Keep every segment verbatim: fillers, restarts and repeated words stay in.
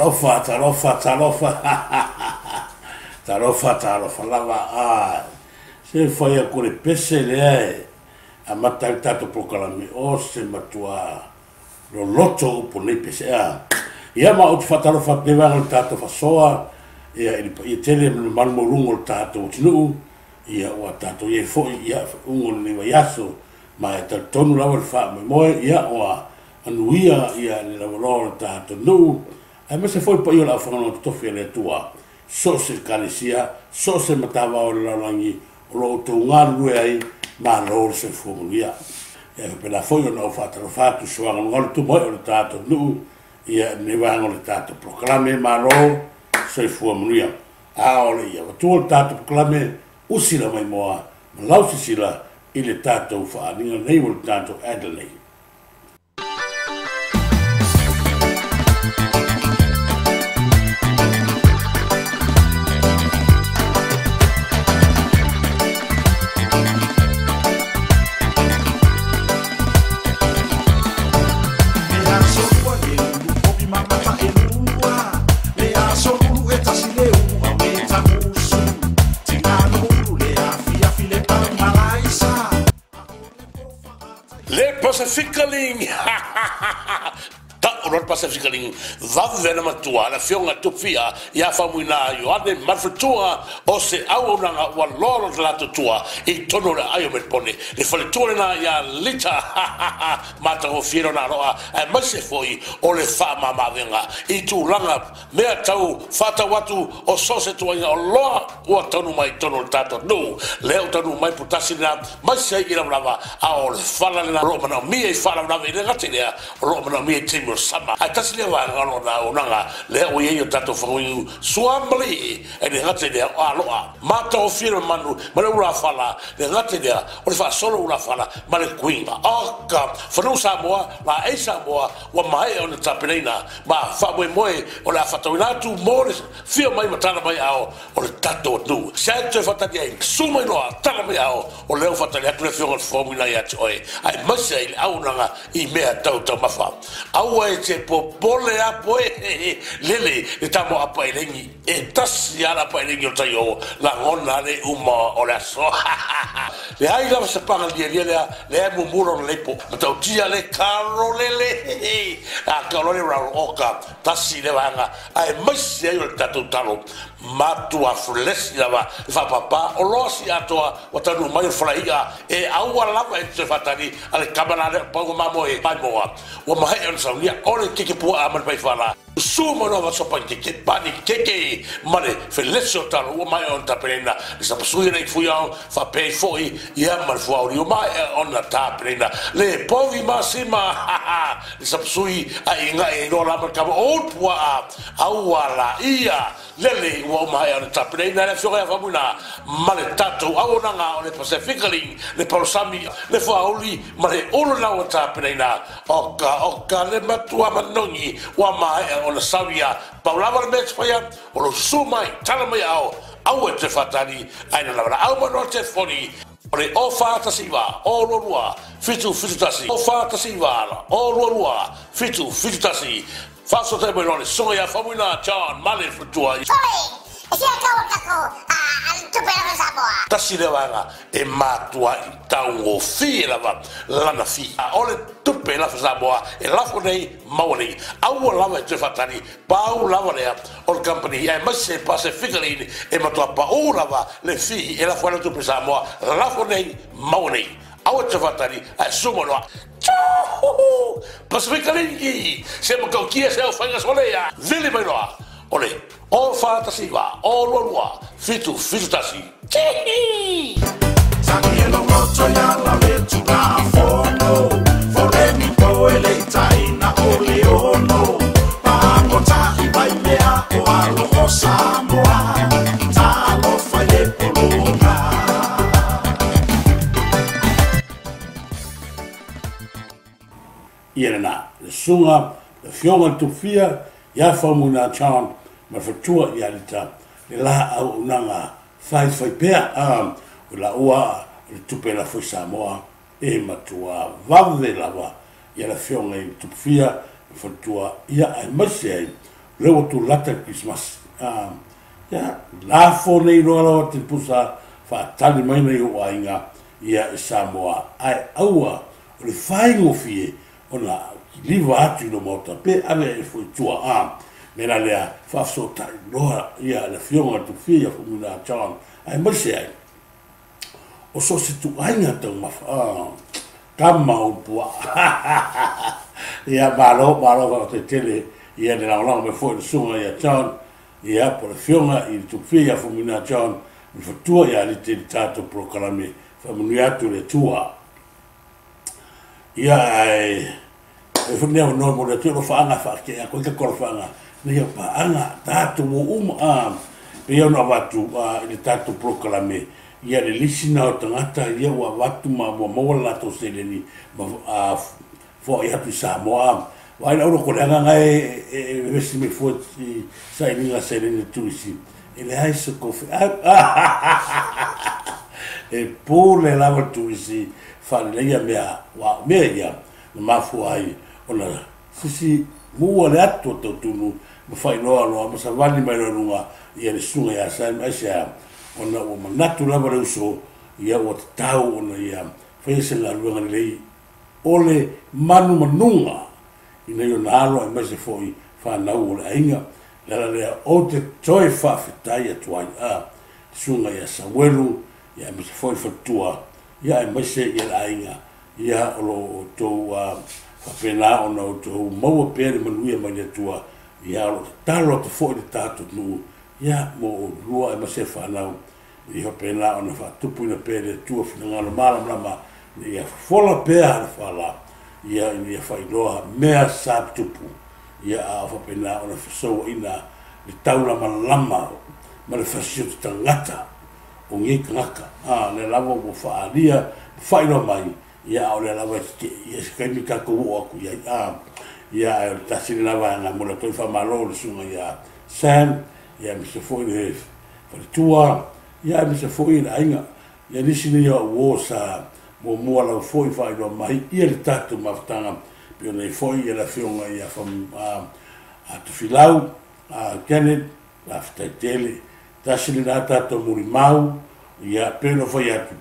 Talofa, talofa, talofa. Talofa, talofa, lava. Ah, se foi a kore pese le a matai tato prokalami o se matua lo loto upo nei pese a. Ia ma o te fatalofa peva o tato fasoa, ia i tele malmolungo o tato o tinu, ia o tato ia foi, ia ungo ni vaiaso, ma e tal tonu lava le faa me moe, ia o a anuia, ia ni lava loro tato nu, ai ma se foi pa io la whangano tofi le tua, so se kalisia, so se matawa o le lalangi, o lo to ngaru ai, ma lo se furia. E pe la foi no fatalo fatu so ngol tu mo o tato nu, ia ne vango le tato proclame ma lo se furia. A o le ia tu o tato proclame usila mai moa, ma lau sila ile tato fa ni nei o tato Adelaide. Pacificaling ta urol Pacificaling vave na matua la fionga tupia ya famuina yo ane marfutua o se au na wa loro la tutua i tono la ayo melpone le fale tole na ya lita mata o fiero na roa e mase foi o le fa mama venga i tu langa me tau fata watu o sose tu o lo o tono mai tono tato no le o tono mai putasi na mase i la brava a o le fala na ro mana mi e fala na vele gatia o ro mana mi e timo sama a tasi le wa no na ona le o ye tato fo suambli e le gatia a lo mata o fiero manu ma le ura fala le gatia o le fa solo ura fala ma le quinga aka fonu samoa la e samoa wa mai o le tapelina ma fa mo moe o la fatawina tu more fio mai matana mai ao o le tato tu se te fatadia suma no tala mai ao o le fatadia tu le fio formula ya oi ai masai au nanga i mea tau tau mafa au e te popole a poe lele le tamo apa elengi e tasi ala pa elengi o tayo la ngona le uma o le aso le ai la se panga dia dia le le mumuro le po tau tia le caro lele a caro le ra oka tasi le vanga ai masai o tatu talo matu a fulesi lava fa papa o losi atoa o tanu mai fraiga e au lava e se fatani ale kamana le pongo mamo e pai moa o mai on saulia o le kiki pu a man pai fala sumo no va sopa kiki pani kiki male felesio talo o mai on tapena sa pasui nei fuia fa pei foi ia mal fuori o mai on la tapena le povi masima sa pasui a inga e no la marca o pua au ala ia lele o mai on tapena le fiore fa buna male tato au nanga o le Pacificaling le polsami le fauli male olo na o tapena oka oka le matua manongi wa mai o le savia paulava le met paya o lo sumai tala mai ao au e te fatani ai na la au no te foni ole o fata siva o lo lua fitu fitu tasi o fata siva o lo lua fitu fitu tasi faso te belone soya famuna John male futua si acabo kako a tu pera saboa tasi le wanga e matua tau o fi lava lana fi a ole tu pera saboa e la fonei mauri au lava te fatani pau lava le o company e masse Pacificaling e matua pa o lava le fi e la fona tu pera saboa la fonei mauri au te fatani a sumono Pacificaling se mo kia se o fanga solea vile mai loa ole o fata siva o lua fitu fitu tasi Sakielo moto ya la vetu na fono foremi po ele taina ole ono pango ta ibai mea o alo osamoa ta lo fale polonga Irena, le sunga, le fionga tufia, ya famuna chan, ma fatua ya lita, le la au unanga, fai fai pea, um, la ua, le tupe la foi Samoa, e matua vave lava, ya la fionga i tufia, fatua ya ai masi ai, le o tu lata Christmas ah ya la fo nei no ala te pusa fa tali mai nei o ainga ia Samoa ai aua o le fai ngo fie ona liva atu no mota pe ave e foi tua a mera lea fa so ta no ia le fionga tu fia fu na chan ai mai se ai o so se tu ainga tau ma ah kama o pua ia malo malo va te tele ia de la la me foi sunga ia chan ia por le fionga i tu fia fu na chan mi fa tua ia le te tato proclame fa mu atu le tua ia ai e fu nea no mo le tua fa anga fa ke a ko ka ko fa anga ni pa anga tato mo um a pe ia no vatu a le tato proclame ia le lisina o tangata ia wa watu ma mo mo la to se le ni ma a fo ia tu Samoa vai la ko le nga e e vesi me fo sa ni la se le tu si ele ai se ko e pole la tu si fa le ia me wa me ia ma fo ai ona si si mu le atto to tunu ma fai no no ma sa vali mai no nga ia le sunga ia sa ma sa ona o manatu lava le uso ia o tau ona ia fese la luanga lei ole manu manunga ina yo nalo e mase foi fa na o le ainga la la o te toi fa fitai atuai a sunga ia Samuelu ia mase foi fatua ia e mase ia la ainga ia o to fa pena ona o to mo pere manuia mai tua ia o talo te foi de tato nu ia mo lua e mase fa na i ho pena ona fa tupu na pere tua fina ngalo mala mala ia fola pea fa la ia ia fa iloa mea sa tupu ia a fa pena ona fa so ina i taula malama ma le fasio tangata o ngi kaka a le lavo mo fa alia fa ilo mai ia o le lavo ia ska mi ka ko o ku ia a ia ta sina va na mo le to fa malo le sunga ia sam ia mi se foi le fa tua ia mi se foi la inga ia ni sini ia wo sa mo mo la foi fa ilo mai ia le tatu maftanga pe nei foi ia la fionga ia fa a a tu filau a Kenneth la ftatele tasili na tato muri mau ia peno foi atu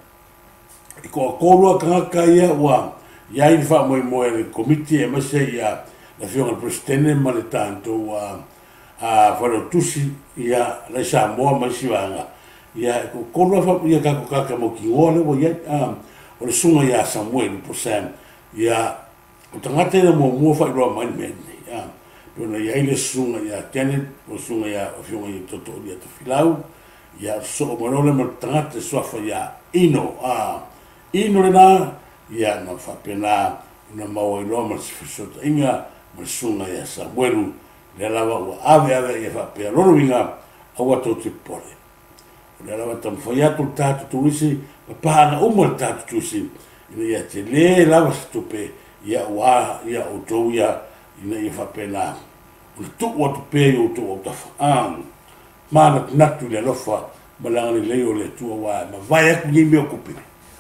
i ko ko ka ka ia wa ia i fa mo mo le committee e mase ia la fionga presidente ma le tanto wa a fa lo tusi ia la sa mo ma si vanga ia ko ko fa ia ka ka ka mo ki ole wo ia a o le sunga ia Samuel po sam ia o tangate mo mo fa ro mai men ia pena ia ile sunga ia Kenneth o sunga ia o fionga i toto ia to filau ia so mo le mo tangate so fa ia ino a ino le na ia na fa pena na mo i lo mo so inga mo sunga ia Samuel le lava o ave ave ia fa pe lo winga o wa to te pole le lava tam fa ia to tatu tu isi pa na o mo tatu tu si ia te le lava stupe ia wa ia o to ia ina ia fa pena o tu o tu pe o tu o ta fa mana natu le lofa malanga le leo le tu wa ma vai ku ni me okupe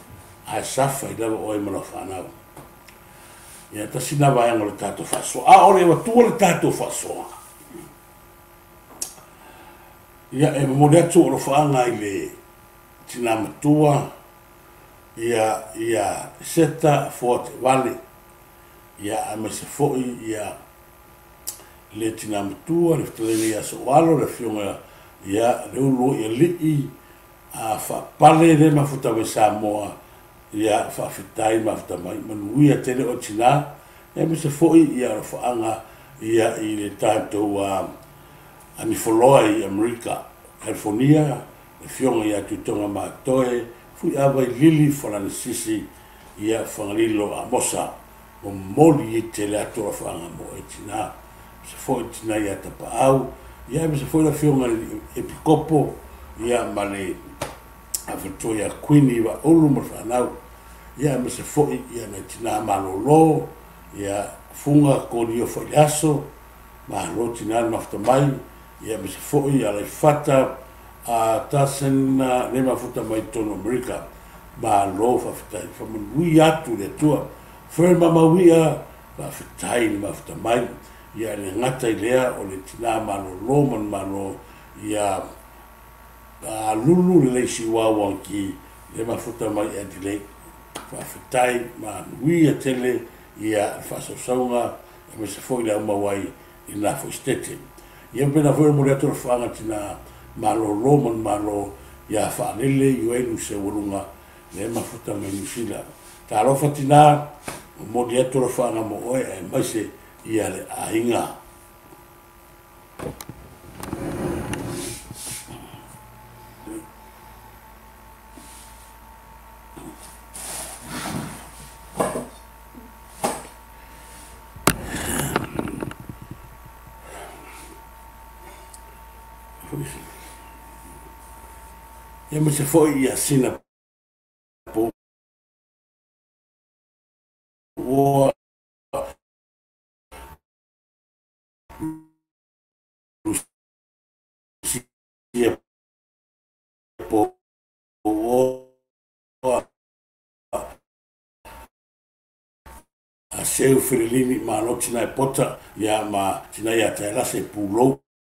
a safa ila o e malo fa na ia ta sina vai ngol tato fa so a ore wa tu le tato fa so ia e mo le tu o fa nga ile tina matua ia ia seta fort valley ia a se foi ia le tina matua le tele ia so walo le fionga ia le ulo ia li a fa pale le mafuta we Samoa ia fa fitai mafuta mai manuia tele o tina e me se foi ia fa anga ia i le tanto wa ani foloi America California le fionga ia tutonga matoe fui ava lili fala sisi ia fangalilo a mosa o moli te le atua fanga mo e tina se foi tina ia tapa au ia me se foi la fionga e pikopo ia male a Victoria Queen iwa olu mo fanau ia me se foi ia na tina malolo ia funga ko dio foi aso ma lo tina mafta mai ia me se foi ia le fata a tasen le mafuta mai tono America ba lo fa fitai fa mun wi atu le tua fer mama wi a fa fitai le mafuta mai ia le ngata i lea o le tina malo loman malo ia a lulu le leisi wawa ki le mafuta mai Adelaide whawhitai ma nui a tele ia whasasaunga e me se foi le uma wai i nga fo stete ia pena foi mo le ato whanga tina malo loman malo ia whanele i wenu se urunga le mafuta mai nusila ta rofa tina mo le ato whanga mo oe e maise ia le ainga ia me se foi ia sina po o ia po o a seu Firilini ma no tina e pota ia ma tina ia te la se pulo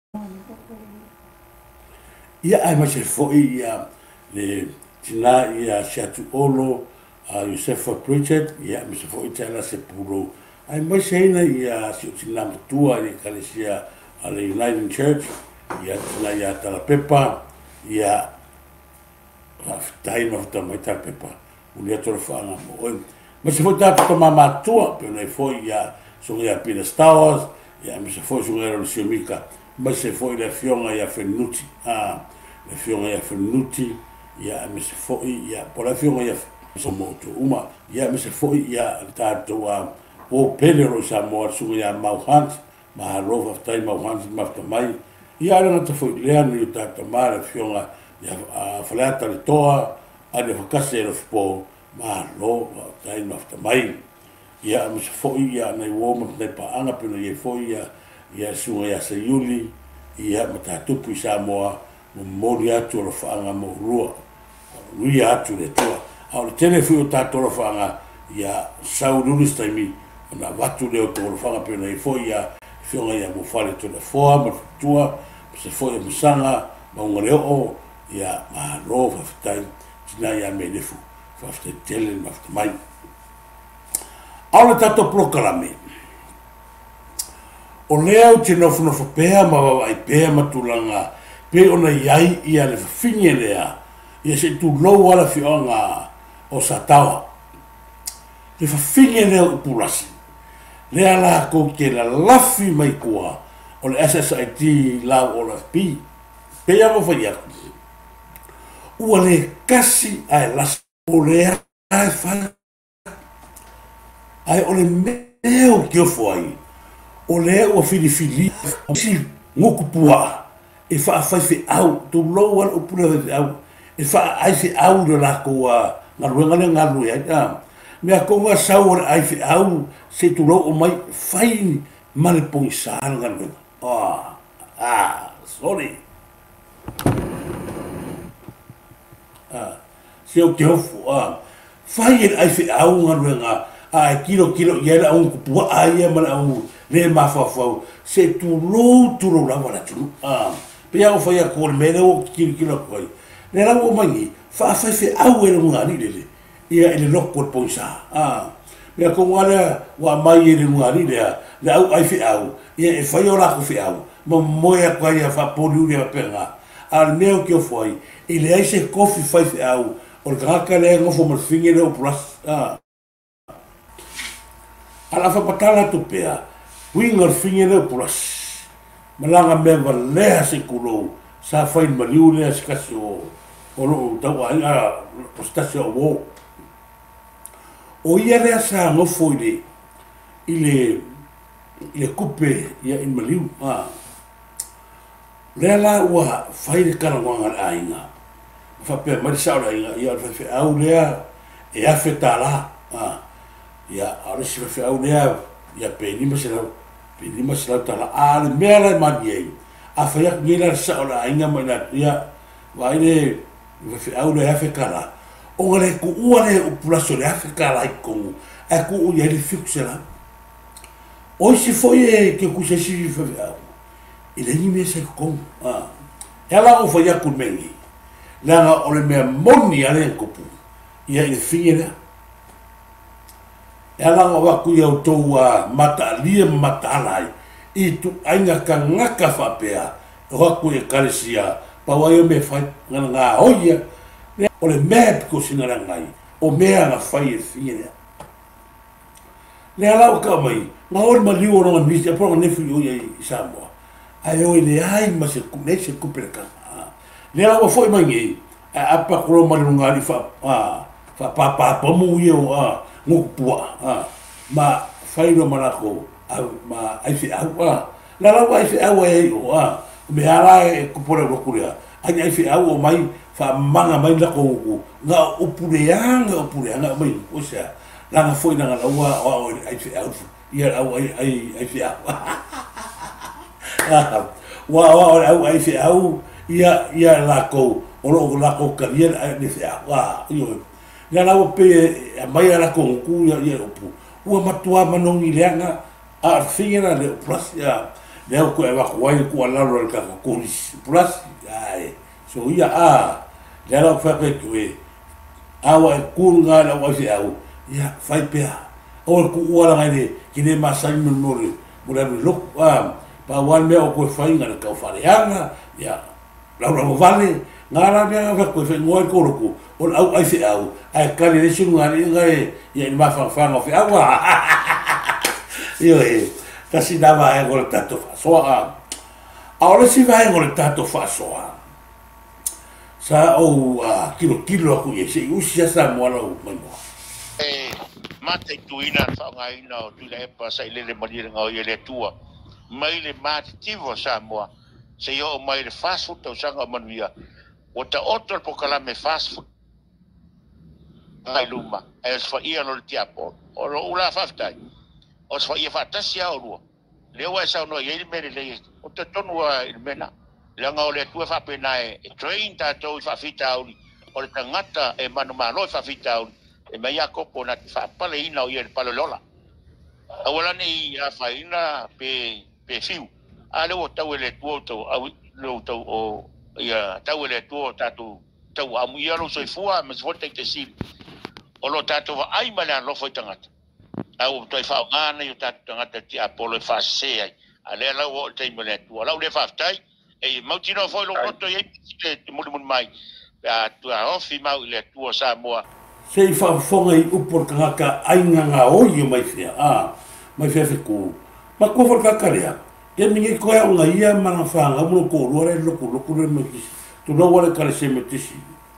ia ai ma se foi ia le tina ia Shatu Olo a Josefa Pritchard ia ma se foi te la se pulo ai ma se ina ia si tina tua i kalesia a le United Church ia tina ia tala pepa ia tai ma ta mai tala pepa ulia toro fanga mo oi ma se foi ta to mama tua pe nei foi ia so ia Peter Stowers ia ma se foi so era lo simika ma se foi le fionga ia fenuti ah le fionga ia fenuti ia ma se foi ia por la fionga ia so moto uma ia ma se foi ia tato a o pelero sa mo so ia mauhant ma rova tai mauhant ma mai ia era ta foi le ani tato ma le fionga ia a falata le toa a le fakase le fpo ma lo tai ma mai ia ma se foi ia nei woman nei pa anga pe nei foi ia ia sunga ia se yuli ia mata tupu sa moa mo mori atu lo fanga mo rua lui atu le tua au tele fu ta to lo fanga ia saululu staimi na watu le to lo fanga pe nei foi ia fionga ia mo fale to le foa ma tua se foi mo sanga ma ngore o ia ma lo fa tai tina ia me le fu fa te tele ma mai au tato proclame o leo te nofu nofu pēa ma wawai pēa matulanga pe ona iai ia le whawhinge lea ia se tu lau ala whionga o satawa le whawhinge lea upurasi lea la kou ke la lafi mai kua o le S S I T lau o la pi pēa mo whai aku ua le kasi ai lasi o lea ai whai ai o le meo kiofo ai o le o fili fili si ngoku pua e fa fa fe au to lo wa o pula fe au e fa ai fe au de la ko na luenga le ngalu ya ta me a ko wa sa o ai fe au se tu lo o mai fai mal poisa nga lu ah ah sorry ah se o ke hofu ah fai ai fe au nga luenga ai kilo kilo ya la un pua ai ma au le mafafau se tu lo tu lo la wala tu ah pe ya fa ya ko me o kilo kilo ko le la o mangi fa fa fe au e nga ni le ia ele lo ko poisa ah me ko wala wa mai e nga ni le le au ai fe au ia e fa yo la ko fe au mo mo ya ko ya fa polu ya penga al meu que foi ele ai se kofi fa fe au o ga ka le ngo fo mo finge o plus ah ala fa patala tu pea wingar fingere pulas malanga meva lea se kulo sa fai maliu lea se kasi o o lo tau ai a postasi o wo o ia lea sa ngofo ile ile ile kupe ia in maliu ah lea la ua fai de kala wanga ainga fa pe mari sa ora ia ia fa fe au lea e a fetala ah ia ara si fa fe au lea ia pe ni masela pe ni masela tala ale mera mani a fa ia ni la sa ora inga mana ia vai le fa au le fa kala o le ku o le o pulaso le fa kala ko e ku o ia le fixela o si foi ke ku se si fa ile ni me se ko ah ela o foi a ku mengi la o le me moni ale ko pu ia i fina ela o wa ku yo to wa mata lie mata lai i tu ainga ka ngaka fa pea o ku e kalesia pa wa yo me fa nga oia o le me ko singa ngai o mea na fai e fina le ala o ka mai ma o ma liu no mi se pro ne fu yo i Samoa ai o le ai ma se ku ne se ku per ka le ala o foi mai a pa ko ma lunga li fa ah fa pa pa pa mu yo ah mo pua ah ma fai no mana ko ma ai fi agua la la ai fi agua e o ah me ala e ku por o kuria ai ai fi agua mai fa manga mai la ko nga o pureanga o pureanga mai o sea la nga foi na la wa o ai fi agua ia au ai ai ai fi agua wa wa ai fi agua ia ia la ko o lo la ko ka ia ni fi agua io la la pe mai ala ko ku ia ia pu o matua manongi leanga a fingera le plus ya le ko e va ko ai ko ala ro ka ko plus ai so ia a le la fa pe ku e awa ku nga la wa fi au ia fai pe o ku wala ngai ki ne masai no no mo la lo pa wan me o ko fai nga ka fa leanga ia la ro vale ngara me fa ko fe ngoi ko ko o au ai fi au ai ka le su ngari ngai ia ma fa fa ngo fi au io e ta si dava e con tanto fa so a ora si va con tanto fa so a sa o a kilo kilo ku ye si usia sa mo la o mai mo e mate tuina fa ngai no tu le pa sai le le mari nga o ye le tua mai le mativo sa mo se yo mai le fast food to sanga manvia o ta otro po kala me fast food ai luma e fa ia no tiapo o lo ula faftai o fa ia fatasia o lo le wa sa no ye me le o te tonu wa il mena le nga o le tu fa pena e train ta to fa fita o o le tangata e manu malo fa fita o e mai a kopo na fa pale ina o ye palo lola awala ni a fa ina pe pe fiu a le o tau le tu to a le to o ia tau le tu ta tu tau a mu ia lo so fua me so te te si o lo ta to ai mala lo foi tangata au toi fa ngana yo ta tangata ti apolo fa se ai ale la o te mele tu la le fa tai e mautino foi lo roto ye te mu mu mai a tu a ofi mau le tu sa mo se fa fonga i upor kanga ai nga o yo mai fia ah mai fia fe ku ma ko for ka karea ke mingi ko ya nga ia mana fa nga mo ko lo re lo ko lo ko le me tu no wala kare se metisi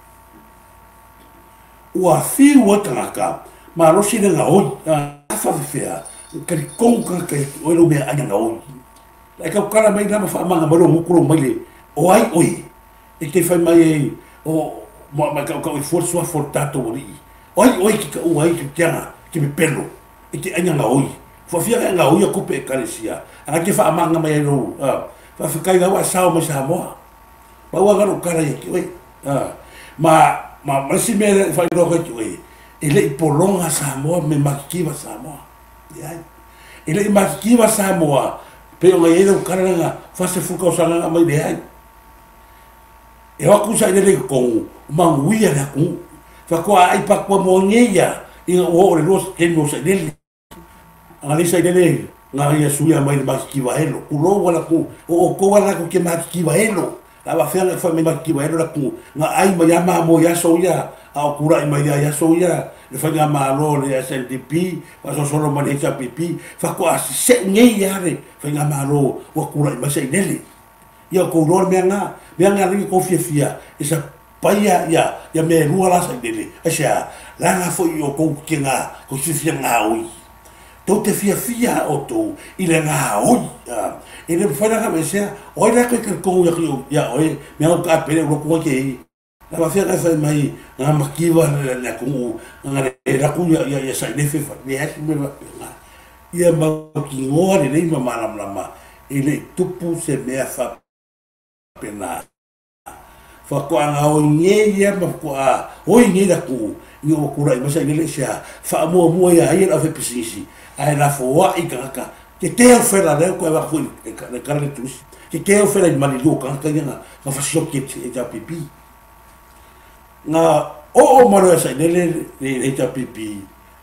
ua fi o tanga ma lo si nga o fa fia ke konka ke o lo me anga o la ka kala mai na fa manga mo mo ko mai le o ai oi e ke fa mai o ma ma ka ka forso fortato ori oi oi ki o ai ki tanga ki me pelo e ke anga oi fa fia nga oi ko pe kalesia ana ke fa manga mai lo fa fa kai wa sa mo sa mo ba wa ga no kala ki oi ma ma masi me fa ro ko ki ele polonga Samoa me makiwa Samoa ya ele makiwa Samoa pe o ele o cara nga fa se fuka o sanga mai de ai e o ku sa ele ko manguia la ku fa ko ai pa ko mo ngeia i o le los ke no sa ele ali sa ele nga ia suia mai makiwa elo ku lo wala ku o ko wala ku ke makiwa elo la va fer fa me makiwa elo la ku nga ai ma ya ma mo ya so ya a kura i mai ya so ya le fa ma lo le S N D P fa so solo ma le P P fa ko se ngai ya re fa ma lo wa kura i ma se nele ya ko ro me nga me nga ri ko fia fia esa paia ya ya me ru ala se nele asa la nga fo yo ko ki nga ko si fia nga oi to te fia fia o to i le nga oi e le fa nga me se o la ko ko ya ya oi me nga ka pele ro ko ke la va faire fa mai nga makiwa la ku nga la ku ya ya sa ne fe fa ne es me va ia ma ki ngore nei ma mala mala ele tupu se me fa pena fa ko nga o nye ya ma ko a o nye da ku ni o ku rai ma sa ile sia fa mo mo ya ia la fe pisisi ai la fo wa i ka ka ke te au fela le ko va fu le kale tu ke ke au fela mali lo ka ka nga ka fa shop ke e ja pipi nga o o maro sa le le le ja pipi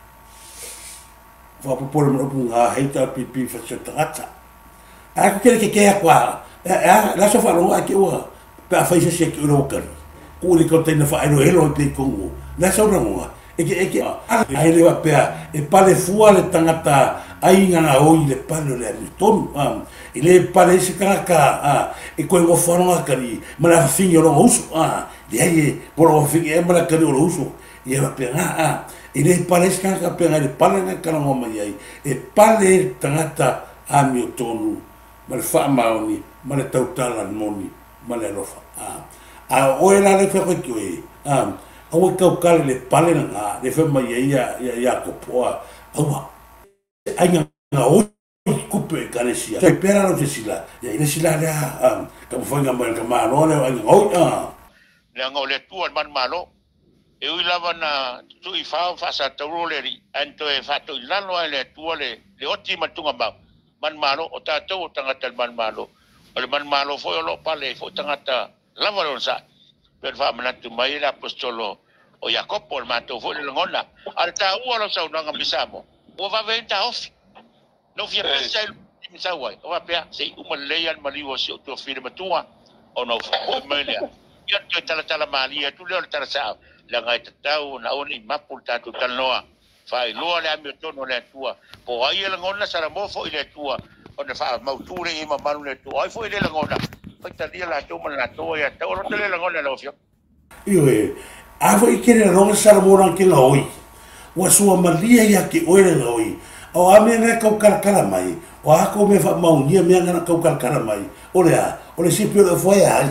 fa po por mo nga he ja pipi fa se trata a ko ke ke kwa la so fa lo a ke o pa fa se se ke lo ka ko le ko te na fa ero elo pe ko la so ro eke eke ai le wa pea e pale fua le tangata ai ngana oi le pale le tonu um e le pale se kaka a e ko ngo fono akari mala finyo lo uso a de ai por o finyo e mala kari lo uso e wa pea a e le pale se kaka pea le pale na kana ngo mai ai e pale tangata a mi tonu mal fa maoni mal tautala moni mal lofa a a o ela le fe ko ki a au kau kale le pale na le fe mai ia ia ia ko poa au ai nga o kupe kale sia te pera no te sila ya ile sila le um ka mo fanga mai ka ma no le ai o a le ngo le tu man malo e ui lava na tu i fa fa sa to le ri anto e fa to la no le tu le le oti ma tunga ba man malo o ta to tanga tal man malo o le man malo fo lo pale fo tanga ta lava lo sa per fa mana tu mai la apostolo o Jacopo il mato fu le ngona alta u lo sa una ngisamo o va venta off no fia pesa il misawai o va pia sei uma leia maliwo si to firma tua o no fu melia io to tala tala malia tu le tala sa la ngai tau na oni mapulta tu tanoa fai lo le ami to no le tua po ai le ngona sara mo fo ile tua o ne fa mau tu re ma manu le tua ai fo ile le ngona poi talia la to ma la to ya to ro le ngona lo fio io e avo i kere ronga sara mora ke la oi wa sua malia ya ke oire la oi o ame na kau kalkala mai o ako me fa mau ni me ngana kau kalkala mai o le a o le sipio de foi ai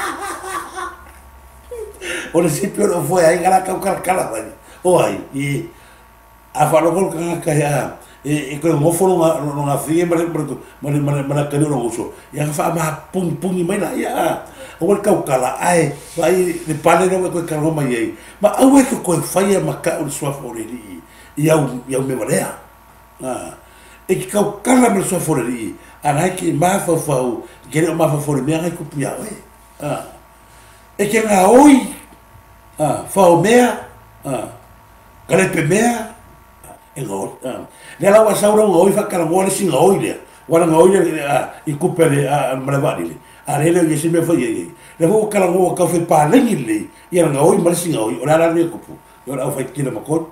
o le sipio de foi ai ngana kau kalkala mai o ai i a fa lo kol ka ka ya e ko mo fo no no na fie mare mare mare mare ka no uso ya fa ma pum pum mai la ya o kau kala ai vai le pale no ko ka roma ye ma au e ko fai ma ka o sua foreli ia ia me marea ah e ki kau kala me sua foreli ana ki ma fa fa ke ma fa foreli me ai ku pia we ah e ke nga oi ah fa o mea ah kale pe mea e go ah le la wa saura oi fa kala mo le singa oi le wala nga oi i ku pele a mravali a rele ye se me foi ye le vo kala ngo ka fe pa le le ye nga oi mal singa oi ora la ne kupu yo la fa kila mako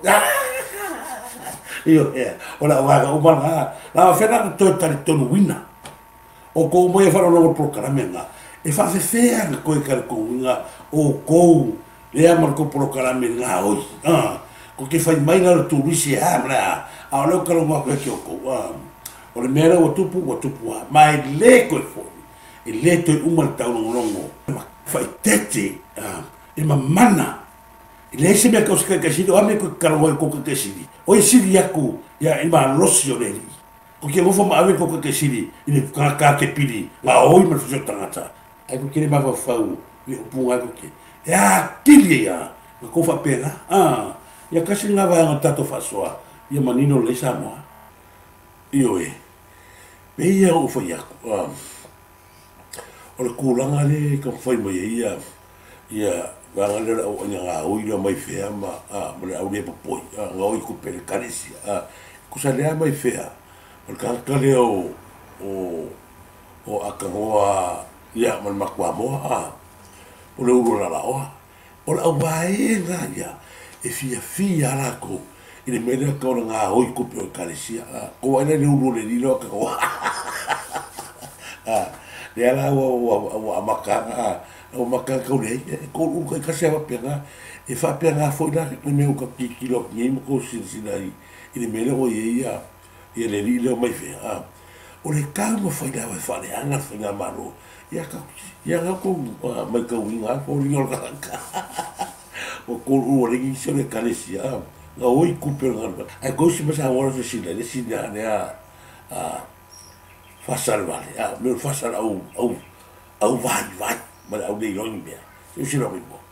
yo e ola wa o ma la fa na to ta to wina o ko mo e fa no proclamena e fa fe fe ko e ka ko nga o ko le amar ko proclamena oi ah ko ke fa mai na tu risi ha mra a lo ka lo mo ko ko o le mera o tupu o tupu mai le ko fo e le to uma tau longo fai tete e ma mana e le se me ko ska ka si do ame ko karo ko ka si o e si yaku ya e ma losio le ko ke mo fo ma ave ko ka si ni ka ka ke pili la oi ma fo tangata ai ko ke ma fa fa u o punga ko ke ya tili ya ko fa pena ah ya ka si nga va tato fa soa ya manino le sa mo io e veia o foi a o le kulanga le ka foi mo ia ia va le o nga o ia mai fea ma a mo le au le poi nga o ku per carecia a ku sa le mai fea o ka ka le o o o a ka hoa ia mal makwa mo a o le uro la la o o la vai nga ia e fia fia la ko ile mele ko nga oi ku pe kalesia ko ina le uru le dilo ko ah le ala o o maka o maka ko le ko u ka se va pega e fa pega foi la ko me ko kilo ni mo ko sin sin ai ile mele o ia ia le dilo mai fe ah o le calmo foi la fa le ana foi na malo ia ka ia ko mai ko winga ko ni o ka o ko u le ki se le kalesia la oi kupe ngana ai ko si masa ora se sila le sila ne a a fasal vale a me fasal au au au vai vai ma au dei long bia eu si no me mo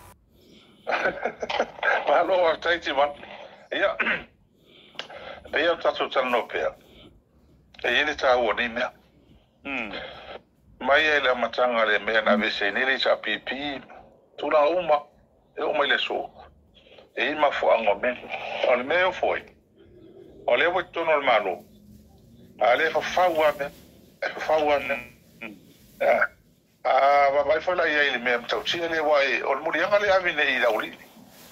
ma lo stai ti va ia ia tatu tano pe e ele ta o ni me mm mai ele matanga le me na vese ni le cha pipi tu na uma e o mai le so e ma fo ango me o le me foi o le vo to normalo ale fa fa wa me e fa wa me ah ah va vai fa la ia ile me tau chi le wai o muri anga le avine i la uri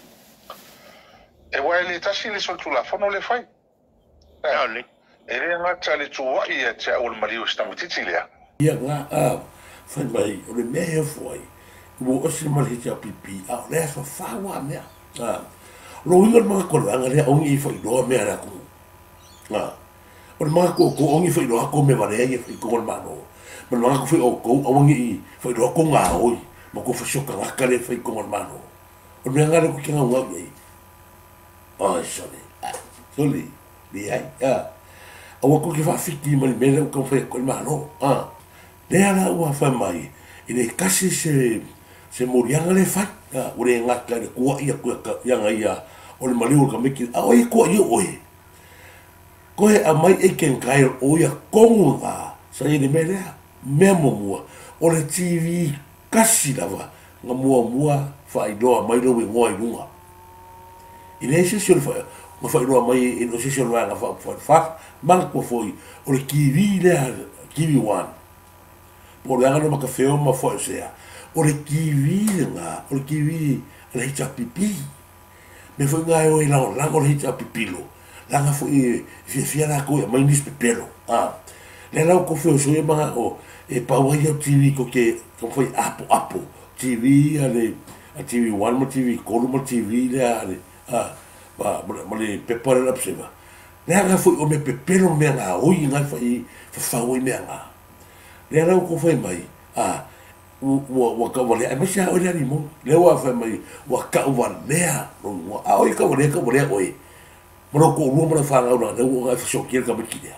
e wai le tasi le sol tu la fono le fai ale e le nga tali tu wa ia cha o mari o sta mutiti le ia nga a fa mai o le me foi o o se mari cha pipi a le fa fa wa me ah lo inga ma ko la nga le ongi fa do me ara ko ah o ma ko ko ongi fa do ko me vale ia fa ko ma no ma no ko fa o ko ongi fa do ko nga oi ma ko fa shoka nga ka le fa ko ma no o me nga le ko kinga wa ye ah sorry sorry di ai ah o ko ki fa fiti ma me le ko fa ko ma no ah le ala o fa mai ile kasi se se morianga le fa ah o le nga ka le ko ia ko ia nga ia o le mali o ka me ki a oi ko ia oi ko e a mai e ken kai o ia kongu nga sa i le mele me mo mua o le T V kasi lava nga mua mua fa i doa mai lo we ngoi lunga i le se se fa ma fa i doa mai e no se se lo nga fa fa fa man ko foi o le kiwi le kiwi one po le nga no ma ka feo ma fo se o le kiwi nga o le kiwi le hita pipi me foi nga o i la la o le hita pipilo la nga foi fi fi la ko mai nis pipelo ah le la ko feo so e ma o e pa wa yo T V ko ke ko foi apo apo T V ale a T V one mo T V ko mo T V le ale ah ba mo le pepore la pseva le nga foi o me pepelo me nga o i nga foi fa fa o me nga le la ko foi mai ah wa wa ka wale ai masa o le ni mo le wa fa mai wa ka wa le a o a o ka wale ka wale o e mo ko mo mo fa nga o le wa fa so ki ka me ki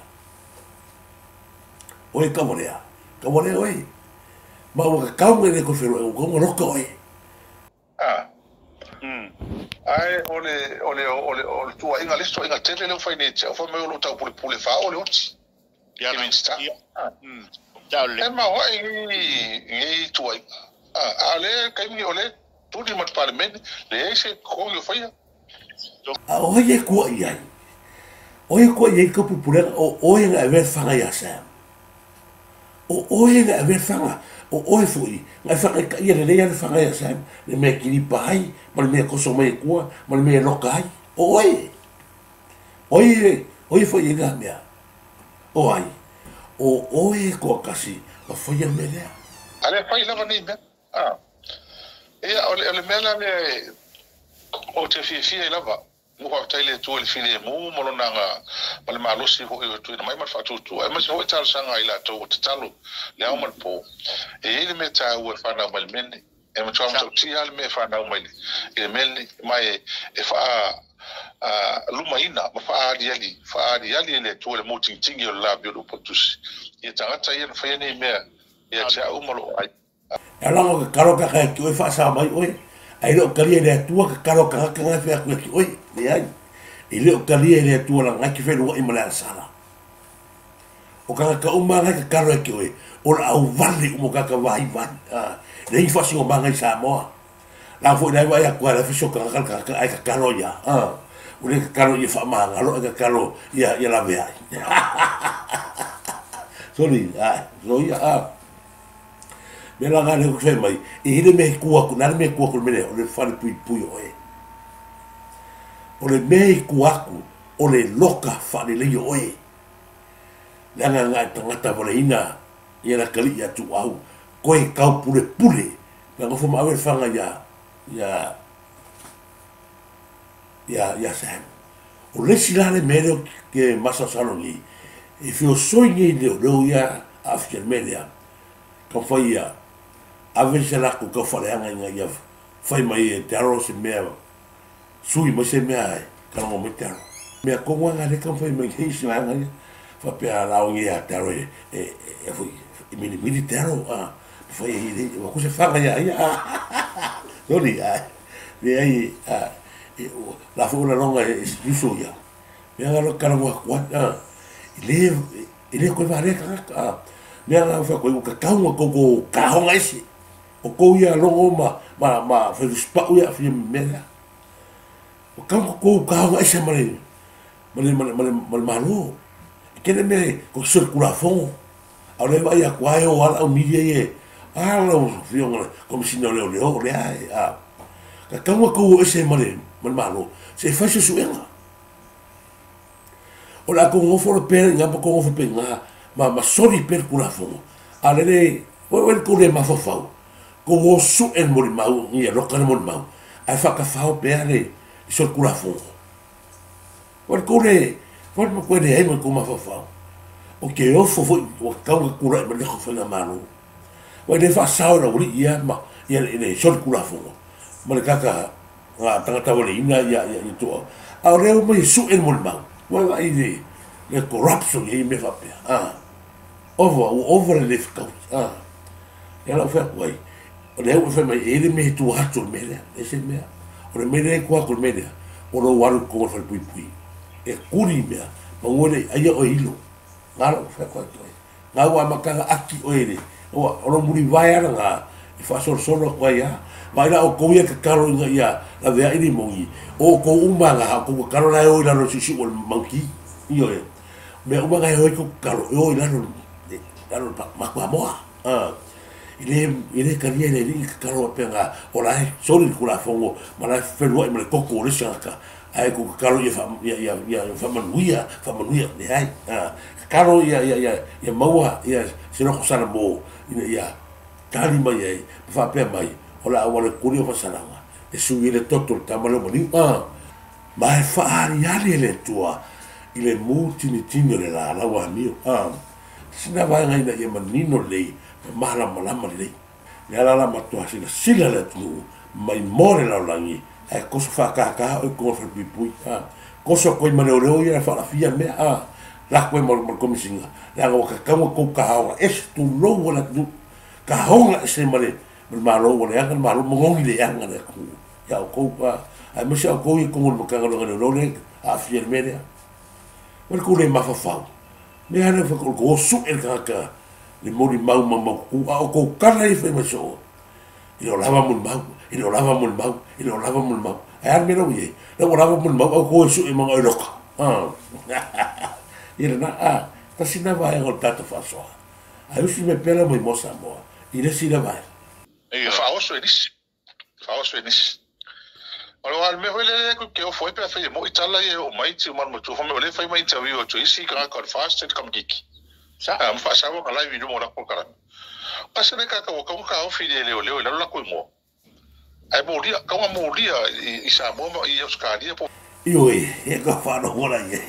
o e ka wale a ka wale o e ma wa ka mo le ko fe o ko mo ko e ah mm ai ole ole ole ole tu inga listo inga tele le fa ni cha fa me lo ta pule pule fa ole oti ya min sta mm ya le ma wa ngi ngi tu ai ah ale kai mi ole tu di mat parlement le se ko yo fa ya a o ye ko ai o ye ko ye ko pule o o ye nga ve fa ya sa o o ye nga ve fa o o foi ngai fa ka ia le ia fa ngai sa le me ki pai ma le me ko so mai ko ma le me no kai o oi oi oi foi ia me o ai o o e ko kasi o foi ia me le ale fai la ni me ah e ole ole me la me o te fi fi la va mo ka tele tu el fi le mo mo na nga ma le malo si ho tu mai ma fa tu tu ai ma so tal sanga ila to te talo le o mal po e ele me ta o fa na mal men e mo twa to ti al me fa na mal e men mai e fa a lumaina ma fa ali ali fa ali ali le tu le mo ting ting yo la bio do potus e ta ta yen fa ni me e cha o malo ai ala ko karo ka ka ki fa sa mai oi ai lo kali le tua ka karo ka ka nga fa ki oi le ai i le kali le tua la nga ki fe lo i mala sala o ka ka o ma ka karo ki oi o la au vale mo ka ka vai vai le i fa si o ma nga sa mo la fo dai vai a kwa la fi so ka ka ka ai ka karo ya ah o le ka karo i fa ma nga lo ka karo ya ya la ve ai sorry ah so ya ah me la gana ko fe mai e ile me ku ku na me ku ku me o le fa le pui pui o e o le me ku aku o le loka fa le le o e la nga nga tanga ta vole ina ia la kali ya tu au ko e kau pule pule me ngo fo ma ve fa nga ya ya ya ya sa o le sila le me ke masa saloni e fio soini de o ya after media ka fa ia ave se la ko ka fale anga nga ia fai mai te aro se mea sui mo se mea ka mo me tero me ko nga le ka fai mai hei se anga fa pe ala o ia te aro e e foi mi mi te aro ah foi e ko se fa nga ia doli ai me ai la fo la longa e su ya me nga lo ka mo kwa ah le Ile ko va reka a me nga fa ko ka ka ko ko ka ho ngai si o ko ia longo ma ma ma fa spa ia fi me o ka ko ka ho ngai se mare mare mare mare mare malo kene me ko circulação ale vai a quai o ala o media ye a lo fi on como si no le le o le a ka ka ko ese mare mare malo se fa se suenga o la ko ngofo le pere nga ko ngofo pe nga ma ma sori per kula fo ale le o el ko le ma fo fo ko o su el mori mau ni lo kan mori mau ai fa ka fa o pe ale so kula fo o ko le o mo ko le ai mo ko ma fo fo o ke o fo fo o ka ko kula ma le ko fa na mano o le fa sa o ri ia ma ia le so kula fo ma le ka ka nga tanga ta le ina ia ia to a le mo su el mori mau well, I the the corruption he me fa pe ah over over the coast ah ya la fa wai o le o fa mai ele me tu hatu me le ese me o le me le ko ko me le o lo waru ko fa pui pui e kuri me ma ngole ai o ilo ngalo fa ko to nga wa makanga aki o ele o o lo muri vai ana nga e fa solo solo ko ya vai la o ko ia ka karo nga ia la vea ini mongi o ko umanga ko karo la o la no sisi o manki io e me umanga e ko karo o la no la no ma ko moa ah ile ile karia ile ni karo penga o la soli kula fongo ma la felo e me ko ko le saka ai ko karo ia ia ia ia fa manuia fa manuia ne ai ah karo ia ia ia ia maua ia sino ko sana mo ia tali mai ai fa pe mai o la o le kuri o fasalanga e sui le toto le tamalo mani ah ma e whaari ali le tua i le mūtini tini le la lawa mio ah sina vai ngai na ia manino lei ma mahala malama lei le ala la matua sila sila le tu mai more la langi e koso whakaka o koso pipui ah koso koi mane o leo ia whalafia mea ah la koe mo mo komisinga la ko kakamo ko kahawa es tu longo la tu kahonga se male malo wala yang malo mongongi le yang ada ku ya ko pa ai mo sa ko ko mo ka ngalo ngalo le a fier media wel ku le ma fa fa me ana fa ko ko su el ka ka le mo di mau ma ku a ko ka le fa ma so i lo lava mo mau i lo lava mo mau i lo lava mo mau ai ar me lo ye le mo lava mo mau ko su e ma lo ka ah ira na a ta sina va en o tato fa so ai si me pela mo mo sa mo i le si la vai e fa oso enis fa oso enis ora al me hoile ko ke o foi pe fa mo itala e o mai ti man mo tu fa me le fa mai tawi o tu isi ka ka fast kam giki sa am fa sa mo ka live mo ra ko kara asa ne ka ka ko ka o fi de le o le la ko mo ai mo dia ka mo dia i sa mo i os ka dia po io e ka fa no ora ye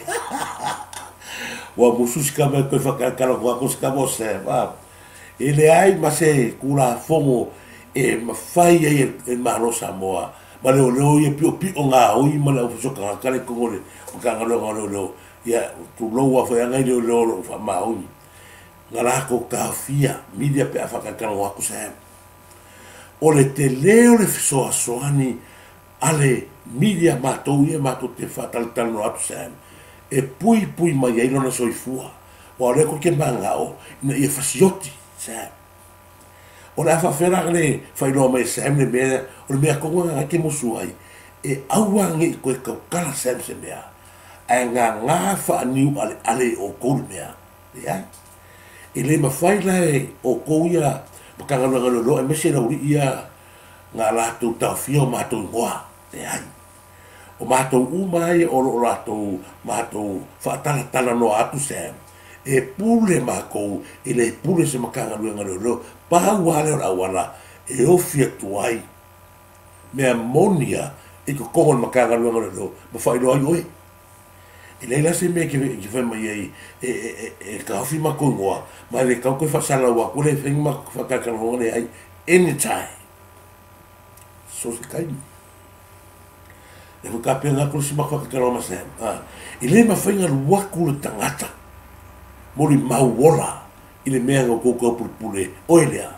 wa musus ka me ko fa ka ka ko ko ska mo se va ele ai ma se kula fomo e ma fai e e malo Samoa ma le o ye pio pio nga o i ma le so ka ka le ko le ka nga lo nga lo ya tu lo wa fa nga le lo fa ma o nga la ko ka fia media pe fa ka ka wa ku se o le te leo le so so ani ale media ma to ye ma to te fa tal tal no atu se e pui pui ma ye no so i fua o le ko ke manga o ye fa sioti se o la fa fera le fa no me se me me o me ko nga ke mo suai e awa ngi ko ko kala se se me a nga nga fa ni ale ale o ko me a ya e le ma fa la o ko ya ma ka nga nga lo e me se na uri ia nga la tu ta fio ma tu wa ya o ma tu u mai o lo la tu ma tu fa tala tala no atu se e pule ma ko e le pule se makanga luenga lo pa wale ora wala e o fietuai me ammonia e ko ko makanga luenga lo ma fai lo ai e le la se me ke ke fa mai e e e ka fi ma ko ngoa ma le ka ko fa sala wa ko le fe ma fa ka ka lo le ai anytime so se kai le ka pe nga ko si ma fa ka lo ma se ah e le ma fa nga wa ku le tangata mori mau wola i le mea ngā kōkau purpure oelea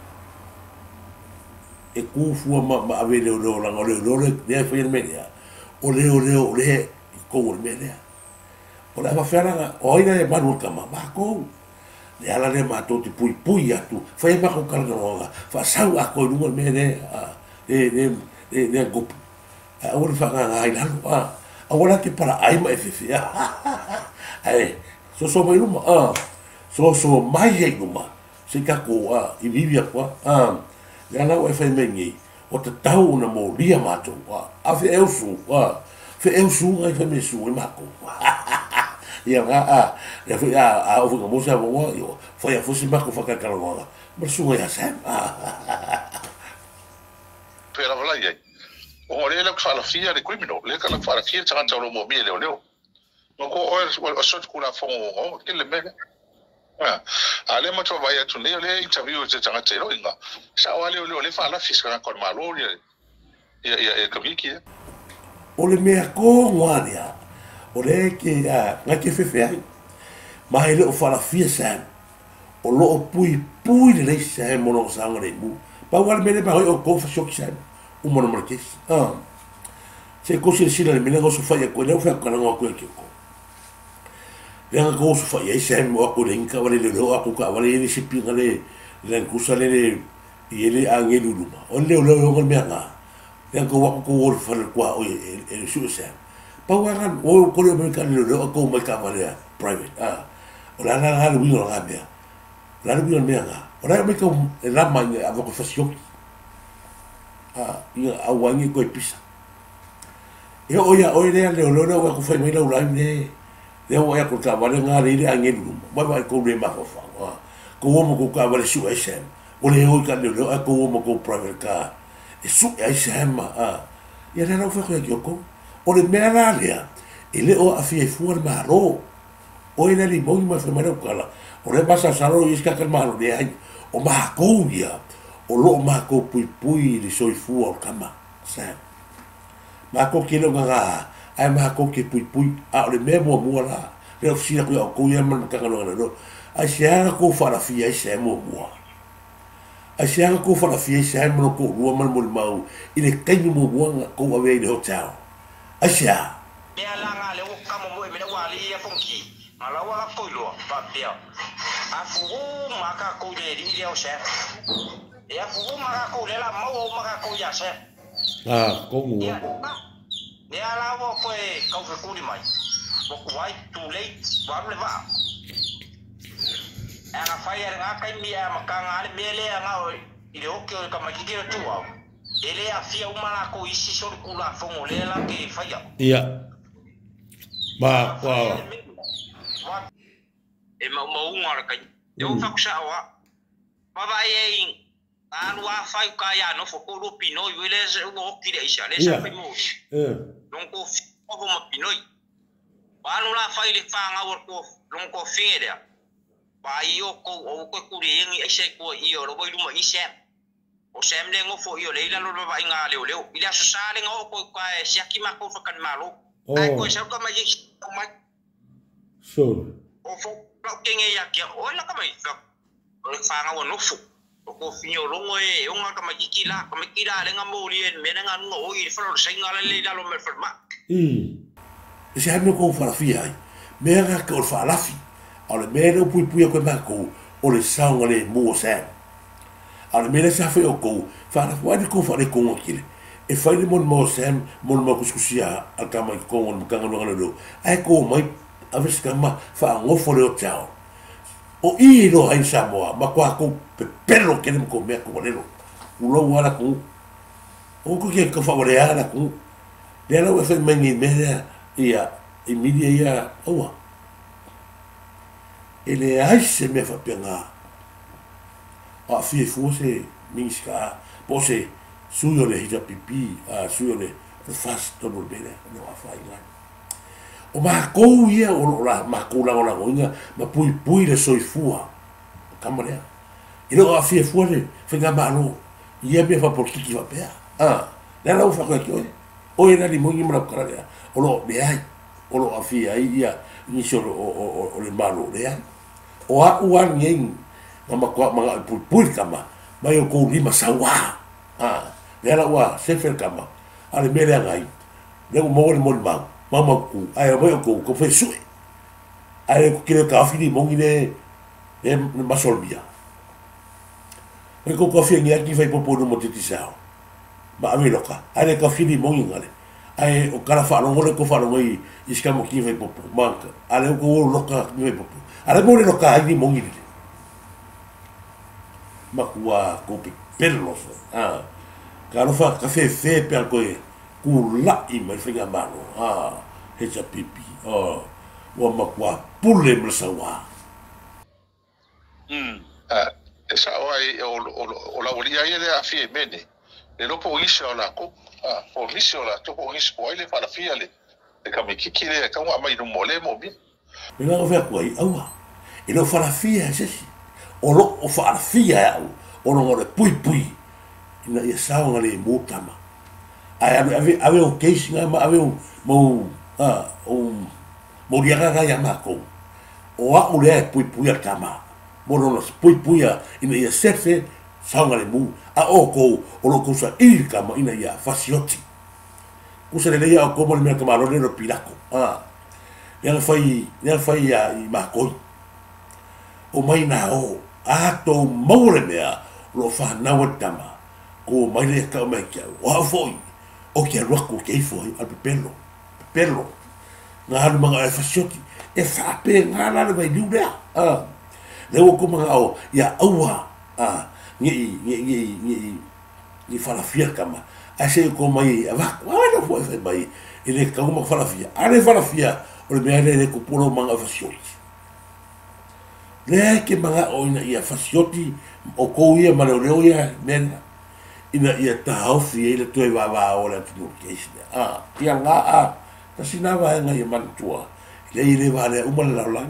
e kūfua ma ma ave leo leo langa leo leo leo leo leo leo o leo leo leo i kōngo le mea lea o le awhawhera o ina e manu kama mako le ala le mato te pui pui atu whai mako kalagaronga whaasau a koe runga me ne e ne e ne gopu a ori whanga ngai lalo a a wala ke para aima e whiwhi ai so so mai luma a so so mai e luma se kako a i vivi a kua a le ala o e whai mengi o te tau na mo lia mato a a whi eusu a whi eusu ngai whai me su e mako ia nga a le foi a a o nga mosa mo yo foi a fosi mako faka kalonga ma sunga ya sam pera vala ye o le la fala fia de criminal le kala fala fia tanga tolo mo mi le le no ko o so ku la fo o ke le mega ah ale ma to vai tu le le interview te tanga te roinga sa wale le le fala fiska kon malo ya ya ya kamiki o le mea ko ngania o le ke a nga ke fefe ai mai le o fala fia sam o lo o pui pui le sam mo no sanga le mu pa wal mele pa o ko fa shok sam o mo no markes ah se ko se sila le mele go so fa ya ko le fa ka ngo ko ke ko le nga ko so fa ya sam mo ko le inka wale le lo ko ka wale ni si pinga le le ku sa le ye le angelu luma o le o le o me nga le ko wa ko wo fa le kwa o e su sam Pawangan o ko le mereka le le ko mai ka vale private ah ora na ha lu no ga bia la lu no nga ora me ko la mai a ko fasio ah ia a wangi ko pisa e o ya o ile le lo lo ko fa mai la ula ne le o ya ko ta vale nga le a ngelu ba ba ko le ma ko fa ko mo ko ka vale su esem o le o ka le lo ko mo ko private ka e su esem ah ia le no fa ko ko o le mea la lea, e le o a fia fua le maro, o e le li mongi ma whamare o kala, o le masa saro i iska ka maro le ai, o maha kou ia, o lo o maha kou pui pui li soi fua o kama, sam. Maha kou kele o ngā, ai maha kou ke pui pui, a o le mea mua mua la, le o fsina kui au kou ia mana kakano ngana no, ai se aga kou whara fia i se mua mua. Ai se aga kou whara fia i se mua kou rua mana mo le mau, i le kainu mua mua kou awe i le hotel. Asia. Mea langa le o kamo mo e mena wali ia ponki. Mala wala koilo pa pia. A fu maka ko le ri le o se. E a fu maka ko le la mo maka ko ya se. Ah, como. Mea la wo ko e ka fe ku di mai. Mo ku wai tu le wa le va. Ana fire nga kai mi a maka nga le mele nga o ile o ke ka makiki tu wa. Ele a fia uma ko isi so ku la fongo le la ke faya. Iya. Ba wa. E ma ma unga ka. Yo fa sa wa. Ba ba ye an wa fa ka ya no fo ko lo pino yo le se wo ki le isa le sa pe mo. Eh. Non ko ko ma pino. Ba no la fa ile fa nga wo ko non ko fi le. Ba yo ko o ko ku le ngi ese ko i o lo bo lu ma ise. O sem le ngo fo io le la lo va inga le le ila so sale ngo ko ka sia ki ma ko fa kan malo ai ko sa ka ma yi ma so o fo lo ke nge ya ki o la ka ma ka o fa nga wo no fo o ko fi o lo ngo e o nga ka ma ki la ka ma ki la le nga mo li en me nga ngo o i fa lo sa inga le la lo me fa ma i se ha no ko fa fi ai me nga ko fa la fi o le me no pui pui ko ma ko o le sa ngale mo sa ale mele sa fe o ko fa na wa ko fa le ko ngile e fa le mon mo sem mon mo kuskusia al kama ko mon kanga no ngalo ai ko mai aves kama fa ngo fo le o tao o i lo ai sa mo ma kwa ko pe pelo ke mo ko me ko le lo u lo wala ko o ko ke ko fa le ala ko le la we fe mengi me ia e media ia o ele ai se me fa penga a fie fose minska pose suyo le hita pipi a suyo le fast todo bene no a fai la o ma ko ia o la ma ko la la goinga ma pui pui le soifua kamare e no a fie fose fenga malo ia me fa por kiki va pea ah la la fa ko ki o era li mongi mra kara o lo de ai o lo a fie ai ia ni solo o o le malo le o a uan ngeng mama kwa mga pulpul kama mayo ko lima sawa ah lera wa sefer kama ale mele ngai le mo mo mo mama ku ai mo ko ko fe su ai ko kile ka fili mongi le e masolbia e ko ko fi ngia ki fai popo no motiti sao ma ame loka ai ka fili mongi ngale ai o kala fa no le ko fa no i iska mo ki fai popo manka ale ko loka ki fai popo ale mo le loka ai mongi le ma kua ko pe perlo ah ka no fa ka fe fe pe ko e ku la i me finga mano ah he cha pipi oh wa ma kua pule me sa wa mm ah esa ai o o la olia ile a fie mene le lo po isha la ko ah po isha la to po isha po ile fa la fia le e ka me kiki le ka wa mai no mole mo bi me la fa ko ai awa e lo fa la fia se o lo o fa la fia o no le pui pui ina ia sa ngale mo tama ai ave ave ave o case nga ma ave mo ah o mo dia ga ya ma ko o a o le pui pui a tama mo no pui pui ina ia sefe sa ngale mo a o ko o lo ko sa il kama ina ia fasioti ku se le ia ko mo le ka malo le no pilako ah ia fai ia fai ya i ma ko o mai na o a to mo le mea lo fa na wa tama ko mai le ka mai kia wa foi o kia roko ke foi al pelo pelo na halu manga e fasioti e fa pe nga la le vai diuda ah le o ko manga o ya aua ah ni ni ni ni ni fa la fia kama a se ko mai va wa no foi fa mai ele ka uma fa la fia ale fa la fia o le me le ko polo manga fasioti le ke manga o ina ia fasioti o ko ia ma le ia men ina ia ta ofi ele to va va ora tu ke ah ia nga a ta sina va nga ia man tua le ile va le uma la la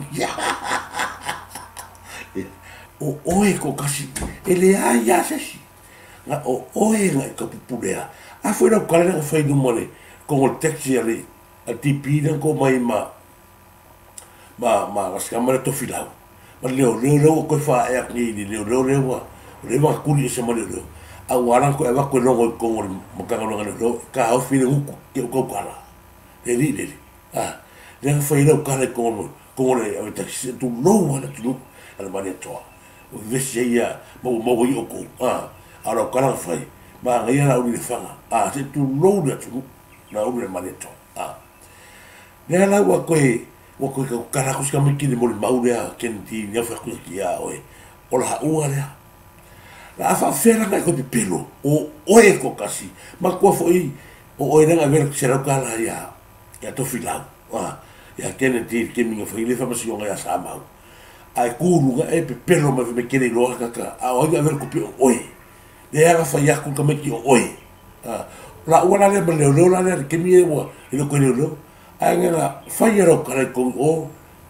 o oe ko kasi ele a ia se nga o oe nga ka pupulea a foi na kala nga foi no mole con o taxi ali a tipida ko mai ma ma ma as kamera to filau ma leo leo leo ko fa e ni leo leo leo le va kuri se mo leo a wala ko e va ko no ko mo ka no no ka o fi u ko ko kala e li li ah le fa ilo kala ko ko le a taxi tu no wala tu al mani to o vese ia mo mo i o ko ah ara kala fa ma ngai na u le fanga ah se tu no le tu na u le mani to ah le la wa ko wa ko ka kala ko ska me ki mo le maulea ken ti ni fa ko ki a o o la u ale la fa fera ka ko pelo o o e ko kasi ma ko foi o o era ver se ra kala ya ya to filau ah ya ken ti ke mi foi le fa ma si o ya sa ma ai ku lu ga e pelo ma me kene lo ka ka a o ga ver ko pio o e le era fa ya ku ka me ki o e ah la u la le le lo la le ke mi e wa e lo ko le lo ai nga fa ya ro ka ko o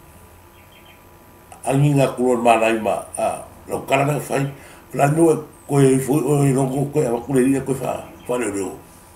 ani nga ku ma lai ma ah lo kala na fa la no ko e foi o no ko e ko le ko fa fa le lo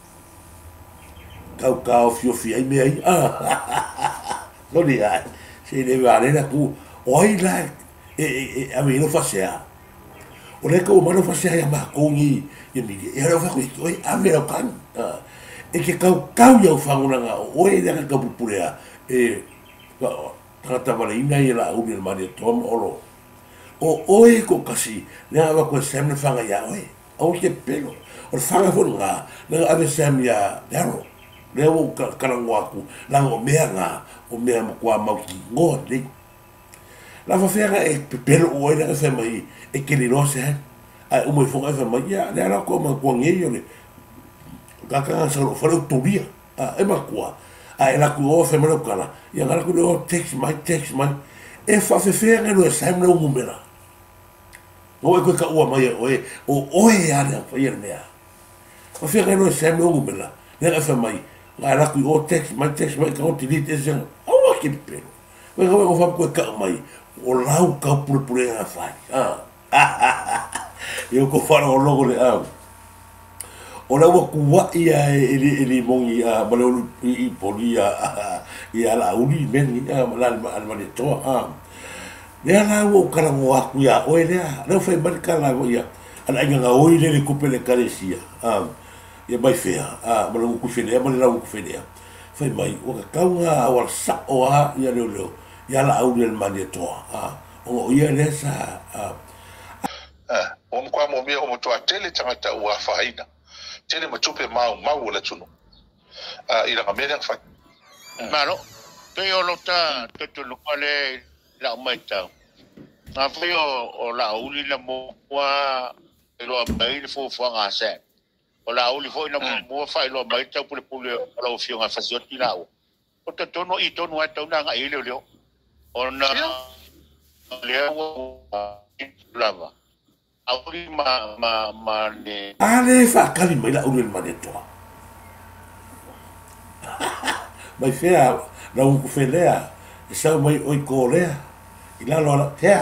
kau kau fio fio ai me ai ah no ni ai se le vale la ku oi la e e a me no fa sea o le ko ma no fa sea ya ma ko ni e mi e ro fa ko oi a me o kan e ke kau kau ya fa una nga o e da ka pupulea e ka ta vale ina e la u ni ma ni tom olo o oe ko kasi le ava ko sem na fanga ya oe o ke pelo o fanga fo nga le ave sem ya daro le o karangaku la o mea nga o mea mo kwa mau ki ngo le la fa fera e pelo o e le sem mai e ke ni no se ai o mo fo ga mai ya le ala ko ma ko ngi yo le ka ka sa lo fa lo tubia a e ma kwa a e la ku o fe mo kala ya ga ku o text mai text mai e fa fe fera no sem no mo mera o e ko ka ua mai o e o o e ana fa ia mea o fia no se me o mela ne fa mai la la ku o text mai text mai ka o ti dit ese o wa ki pelo o e ko fa ko ka mai o lau ka pure pure na fa ah eu ko fa o logo le ah o la wa ku wa ia e e mongi a ba lo i polia ia la uli men ia la al mani to ah le ala o kala mo aku ya o ele no foi marcala o ya ala nga o ile le coupe le carecia ah ia mai fea ah mo ku fele mo le ku fele foi mai o ka nga o sa o a ia le le ia la au le mani toa a o ia le sa a o mo kwa mo mia o mo toa tele tangata ua faina tele mo tupe mau mau le tunu a ila ngamere fa maro te o lota te tu lu kale la mai ta na fio o la uli la mo wa lo mai le fo fo nga se o la uli fo ina mo fa lo mai ta pule pule lo fio nga fa sio ti la o te tono i tono ai tau nga ile le ona le o lava auri ma ma ma ne ale fa kali mai la uli ma de toa mai fea la un ku felea sa mai oi ko lea ila lo la tea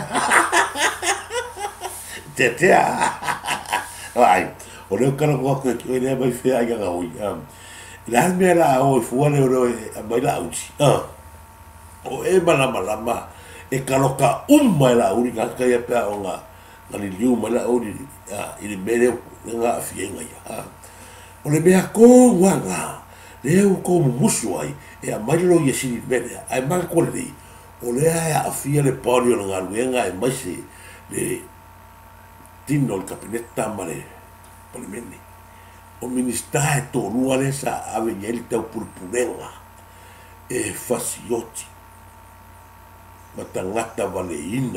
te tea ai o le kana ko ko ile mai fea ga ga oi la me la o fu le ro mai la uchi ah o e mala mala ma e kaloka umma la uri ka ka ya pa o nga ngani liu mala uri ah ile mele nga fienga ya o le mea ko wanga le o ko musu ai e a mai lo ye si mele ai ma ko le o le a fia le podio nga luenga e mai se le tino il capinetta male polimeni o ministra e tōrua le sa ave ngeli tau purpurenga e fasioti ma tangata vale ina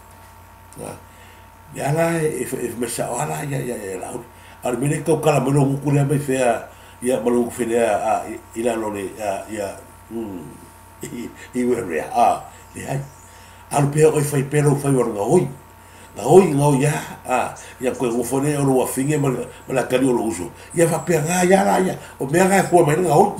ya la e me sa ala ya ya ya la ar mine kau kala melo ngukule mai fea ya malu fea a ila lo le ya mm i we a le ai al pe oi fai pelo fai war ngoi na oi ngau ya ah ya ko ngo fone o lo afinge ma la kali o lo uso ya fa pe nga ya la ya o me nga ko mai ngau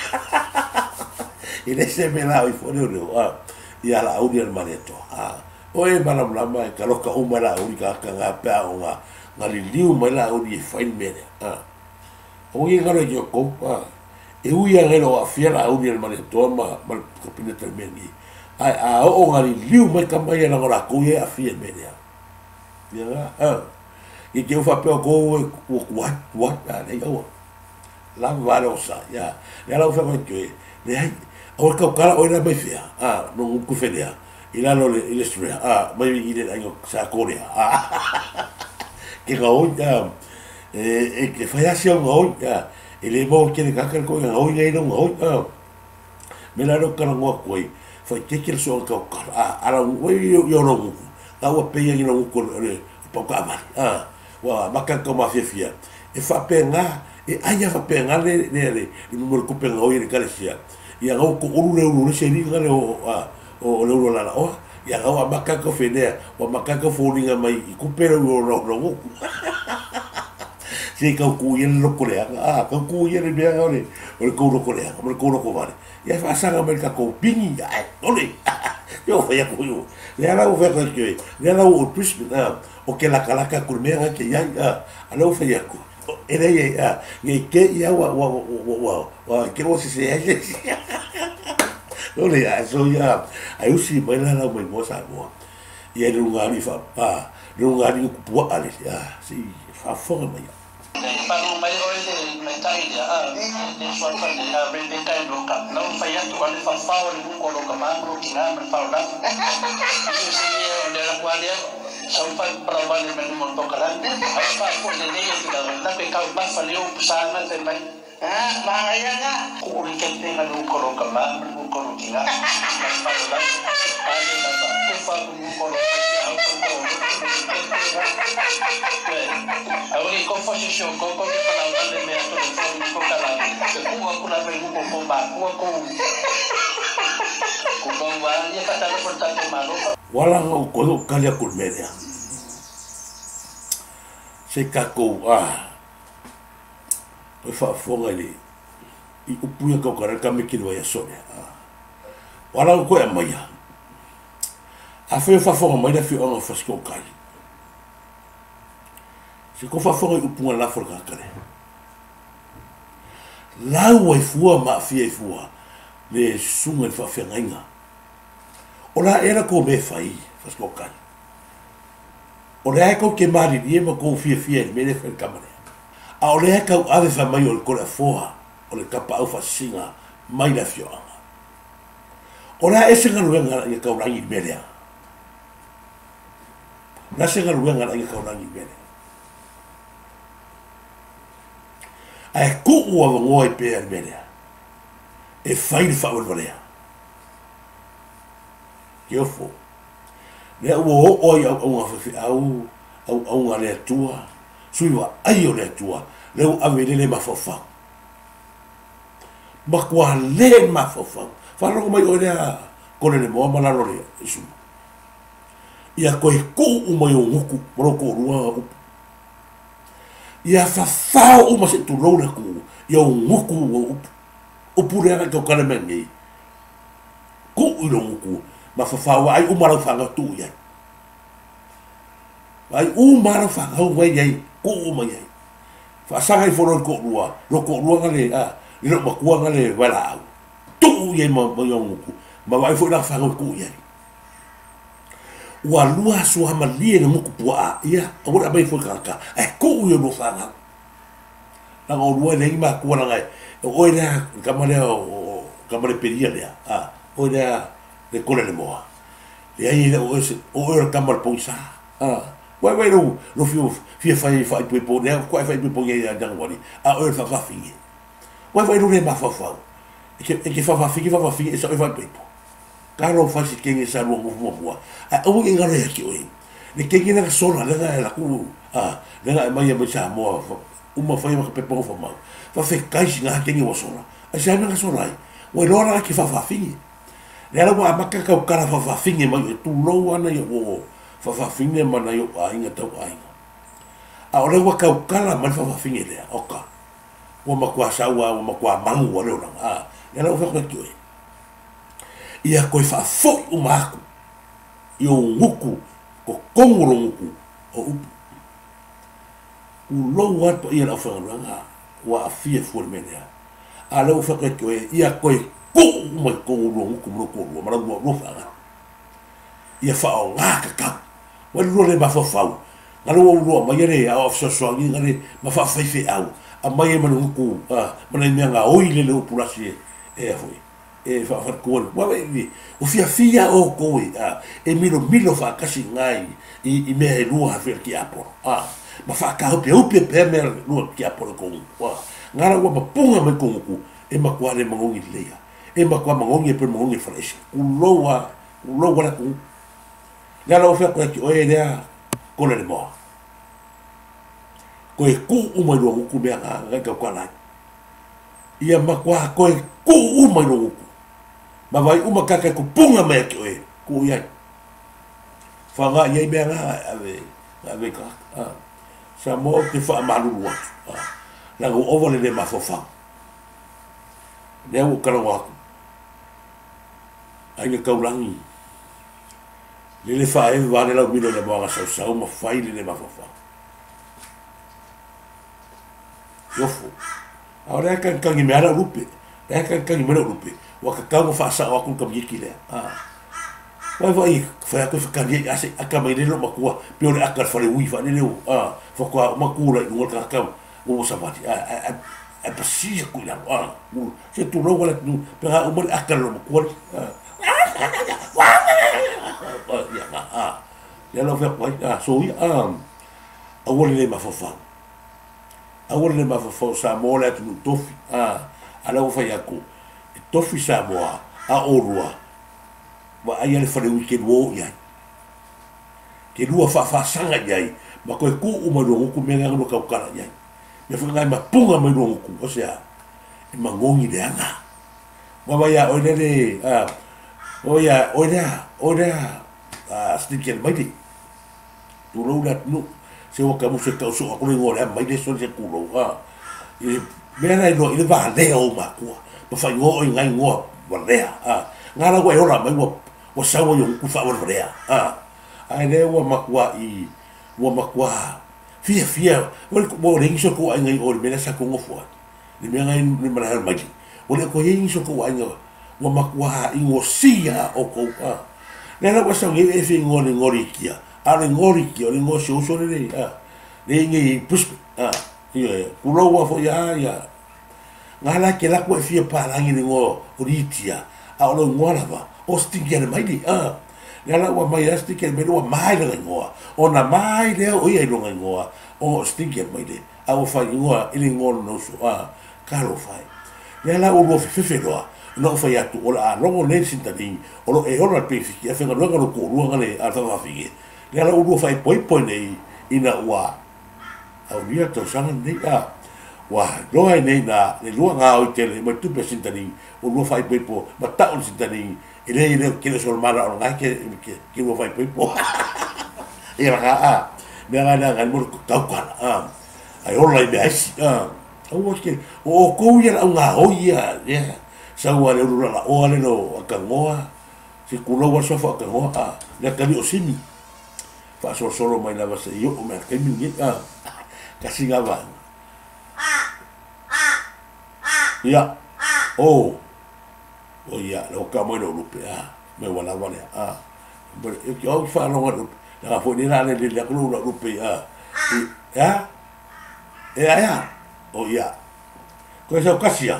ile se me la oi fone o ah ya la au dia maneto ah o e mala mala mai ka lo ka o mala o ka ka nga pa o nga nga li liu mai la o di fai me ah o ye ga lo yo ko ah e u ya lo afia la o dia maneto ma ma ka pina termeni ai a o nga li liu mai ka mai la ora ko ye afia me ya ah e que eu fa pe ko what what ah eu la valosa ya ya la fa que le ai o ka kala o ina mai fia ah no ku fedia ila lo ile stria ah mai ile ayo sa korea ah que go ya e que fa ya si o go ya ele mo que le kakal ko ya o ile no go ah me la ro kana ngo ko fa que que so ka ah ala o yo no la o pe ya no ko le poka ma ah wa maka ko ma fia fia e fa penga e aya fa penga le le le mo ko penga o ile kalesia ia ngau ko uru le uru le se ni ngale o o le uru la la o ia ngau maka ko fenea o maka ko folinga mai i kupera o no no se ka ku ye lo ko le ah ka ku ye le bia ole o le ko lo ko le o le ko lo ko vale ia fa sanga me ka ko pingi ai ole yo fa ya ko yo le ala o fa ko ke le ala o twist na o ke la kala ka kurmea ke ya ala o fa ya ko era ya ni que ya wa wa wa wa que vos se hace no le eso ya aí si baila la muy moza mo y el lugar y fa pa lugar y po ale ya si fa forma ya para mai oi de mentai ya de suan fa de a ben ben kai loka no fa ya tu al fa fa o lu ko lo ka mangro kina me fa la si de la guardia son fa probable men mo to kalan ay fa ko de de ya la pe ka ba fa leo pusana te mai ah mahaya nga ko uli kan te nga lu ko lo ka mangro ko lo kina fa la ay la ba ko fa ko lo ka au ko ahora y con posición con con para darle me a todo el con cada que cuba con la vengo con con ba cuba con con con ba ya está lo importante malo wala o ko kalia kulmedia se kako ah o fa fonga ni i upuya ko kara kame ki wa sone ah wala ko ya maya a fe fa fonga mai da fi on fa sko kai se ko fa fonga upunga la forka kare la wa fua ma fi fua le sunga fa fa ngainga ola era ko me fai fa sko kai ola ko ke mari ni ma ko fi fi me le fa kamera a ole ka ave fa mai o ko la foa o le kapa au fa singa mai la fioanga Ora e senga luenga ia kaulangi melea. Na senga luenga ia kaulangi melea. Ai ku ua ngoi pe melea. E fai le fa olvarea. Ke fo. Le o o ia o fa au au au ngale tua. Suiwa ai o le tua. Le o ave le mafofa. Ma kwa le mafofa. Falo mai o lea kone le moa malaro lea isu. Ia koe ku u mai o nguku moroko rua upu. Ia fafao u mase tu lona ku ia o nguku o upu. Upu lea ka kane mengi. Ku u ilo nguku ma fafao ai u marau fanga tu iai. Ai u marau fanga u mai iai ku u mai iai. Fasanga i foro ko rua. Roko rua ngale a. Ilo makua ngale wala au. Tu ye ma ma yongu ma vai foi na fanga ku ye wa lua so ha malie na muku pua ia agora bai foi kaka e ku yo no fanga na o lua nei ma ku na ngai o ina kamale o kamale peria le a o ina de kole le moa e ai o ese o o kamal poisa a vai vai no no fio fia fai fai pe po ne ko fai pe po ye ya dang wali a o fa fa fi vai vai no le ma fa fa e ke fa fa fi fa fa fi e so e fa pepo karo fa si ke sa lo mo mo a o ngi ngare ki o ni ke ki na so na la la ku a la mai ya sa mo u ma fa ma pe po fa ma fa fe kai si nga ke ni wo so na a sa na so lai o lo na ki fa fa fi le la wa ma ka ka ka fa fa fi ma tu lo ana yo o fa fa fi ma na yo a inga ta ai a o le wa ka ka la ma fa fa fi le o ka o ma kwa sa wa o ma kwa mangu wa le a le la fa ka ki o ia koe fa fo u maku i o nguku ko kongoro nguku o upu u lo wat pa ia la fa nga wa afia fu menea a le fa ke koe ia koe ku mai ko lo nguku mo ko lo mara lo lo fa ia fa o nga ka ka wa lo le ba fa fa nga lo lo ma ia a of so so nga le ma fa fa fe au a mai ma nguku a ma le nga oi le le upulasi e foi e fa fa ko wa we o fia fia o ko a e milo milo fa kasi ngai i i me lu ha fer ki apo a ma fa ka pe o pe pe me lu ki apo ko wa ngara wa ma punga me ko ku e ma kwa le mangongi leia e ma kwa mangongi pe mangongi fresh u lo wa u lo wa ku ya lo fa ko ki o e ya ko le mo ko e ku u mo lo ku me ga ga kwa la ia ma kwa ko e ku u mo lo ma vai uma kaka ko punga me ki e ku ia fanga ia be nga ave ave ka sa mo te fa malu wa la go over le ma fofa le o kala wa ai ka ulangi le le fa e va le la mino le ma sa sa ma fai le ma fofa yo fu ora kan kan mi ara rupe kan kan mi ara rupe wa ka ka fa sa wa ku ka mi ki le ah wa vai fa ka fa ka ni ase aka mai le lo ma ku pe o aka fa le wi fa le lo ah fa ko ma ku le ngol ka ka o sa va a a pa si ku la ah se tu lo wala tu pe ha o mo aka lo ma ku ah ya ah ya lo fa ko ah so ya ah a wala le ma fa fa a wala le ma fa fa sa mo le tu tofi ah ala o fa ya ku tofi sa moa a orua wa ai le fare ke wo ya ke lua fa fa sanga ya ma ko ku u ma ro ku me nga no ka kala ya me fa ngai ma punga me ro ku o sea e ma ngongi de anga wa va ya o le a o ya o ya o ya a sticker mai di tu lo la no se o ka mo se ka so ko le ngore mai de so se ku lo ha e me na no ile va le o ma ku pa fa ngo o ngai ngo wa rea a ngara wa ora mai wa wa sa wa yo ku fa wa rea a ai le wa makwa i wa makwa fia fia wa ko re ngiso ko ai ngai o me sa ko ngo fo ni me ngai ni mara mai o le ko ye ngiso ko ai ngo wa makwa i ngo sia o ko a le na wa sa ngi e fi ngo ni ngori kia a le ngori kia le ngo so so le a le ngi pus a ye ku lo wa fo ya ya ngala ke la ko fia pa la ngi ngo ritia a o lo ngola ba o stingi le mai di a le ala wa mai asti ke me lo mai le ngoa o na mai le o ia lo ngoa o stingi mai le a o fa ngoa ile ngol no so a ka lo fai le ala o lo fe fe lo no fa ya tu o la lo le sintani o lo e o la pe fi a fe lo lo ko lo ngale a fa fi le ala o lo fai poi poi nei ina wa au nia to sanga nei a wa lo ai nei na le lo nga o te le mo tu pe sintani o lo fai poi po ma ta o sintani ele ele que le sol mara o nga que que que lo fai poi po e ra a me nga na nga mo ta kwa a ai o lai mai a o que o ko ia nga o ia ya sa wa le lo la o le no ka ngoa si kulo wa so fa ka ngoa le ka ni o simi fa so solo mai la va se yo o me ka mi ni a ka singa va ya oh oh ya lo ka mo no lupe a me wala wala a pero yo fa no lo la fo ni la le le ku lo lupe a ya ya ya oh ya ko esa okasia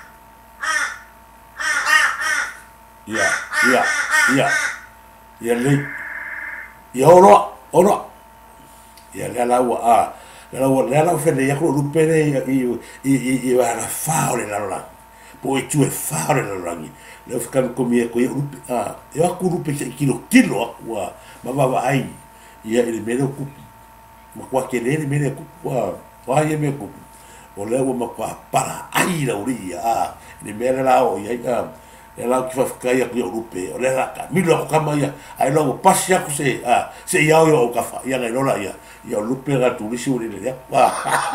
ya ya ya ya le ya oro oro ya la la wa a la la la fe ya ku lupe i i i va la fa le la la po e tu e fare la rangi le fa kam komi e ko ah e a ku rupe se kilo kilo wa ma va ai ia ele mero ku ma kwa ke le mero ku wa wa ye me ku o le wa ma kwa para ai la uri ah le mero la o ia ka le la ki fa ka ia ku rupe o le la ka mi lo ka ma ia ai lo pas ya ku se ah se ia o ka fa ia le lo la ia ia lupe ga tu lisi uri le wa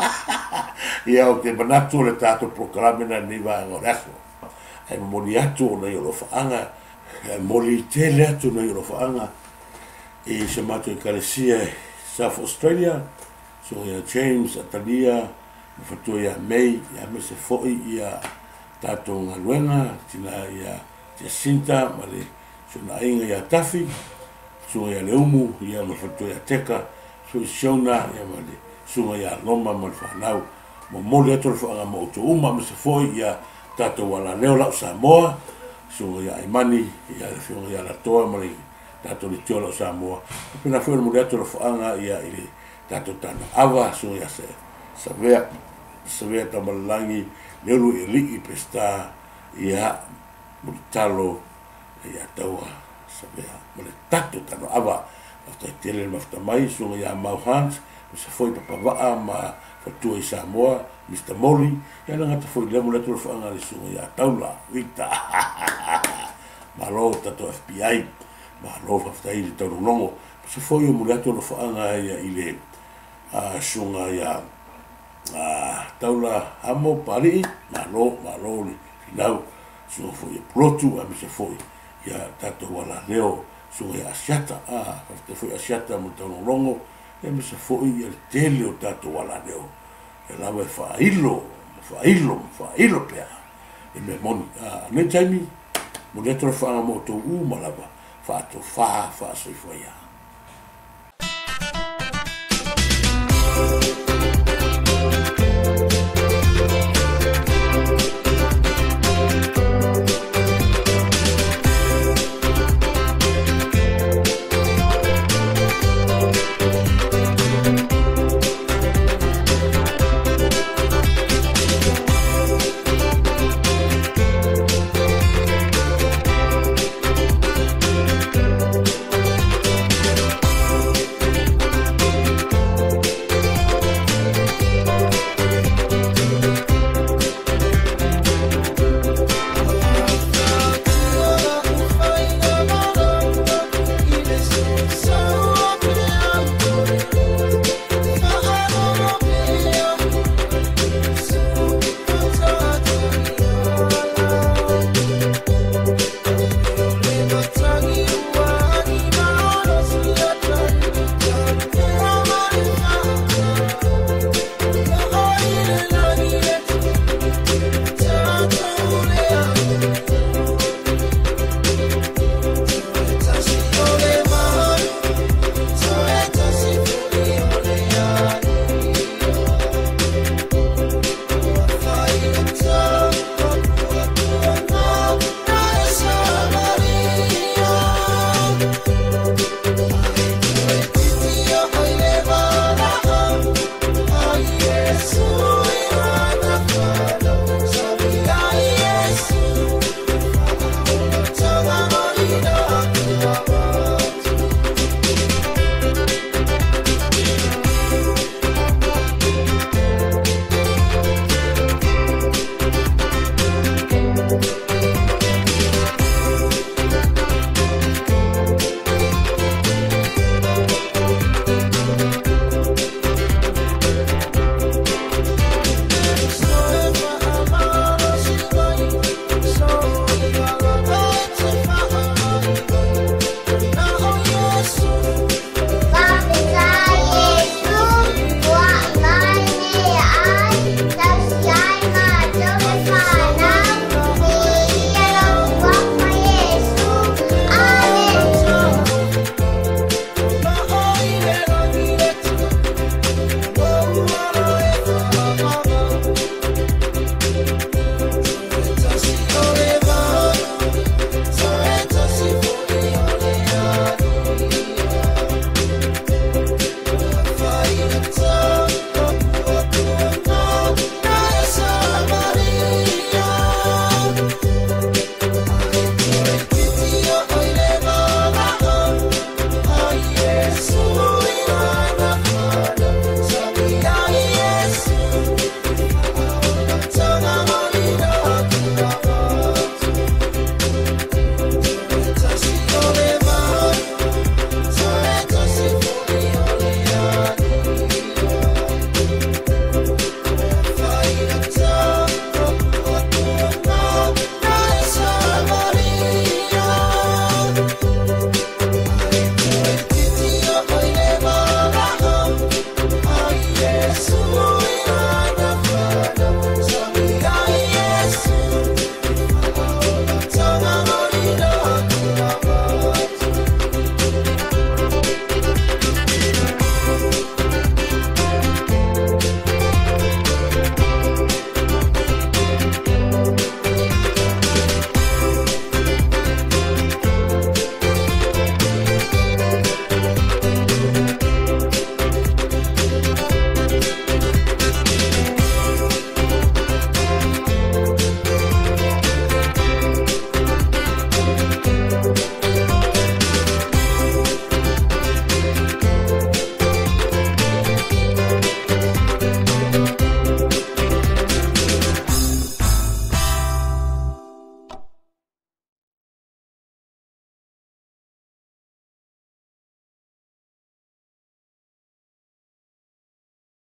ia o te manatu le tato programa na ni va ngoraso ai moli atu na yo fa anga moli tele atu na yo fa anga e se mato in Kalesia South Australia so ia James Atalia fatu ia May ia me se foi ia tato ngaluenga tina ia Jacinta mali so na inga ia Tafi so ia Leumu ia me fatu ia Teka so Shona ia mali so ia Loma mal fa nau mo mole atu fo nga mo to uma me se foi ia tato wala leo la Samoa so ia imani ia fo ia la toa mali tato ni tiola Samoa pena foi mo atu fo nga ia ile tato tana ava so ia se savea savea tamalangi lelu eli pesta ia mutalo ia taua savea mole tato tana ava after tele mafta mai so ia Mauhans se foi papa va ma fatua i Samoa, Mister Moli, ia na ngata foi lemu letu fa nga so ia taula, vita. Malo tato F B I, malo fa tai to longo. Se foi o mulato fa nga ia ile a sunga ia a taula amo pali, malo malo ni finau so foi plotu a se foi ia tato wala leo so ia asiata a fa foi asiata mo to longo. E me se foi il tele o tato wala leo e la we fa ilo fa ilo fa ilo pea e me mon a ne taimi mo le tro fa mo to u malava fa to fa fa so foi ya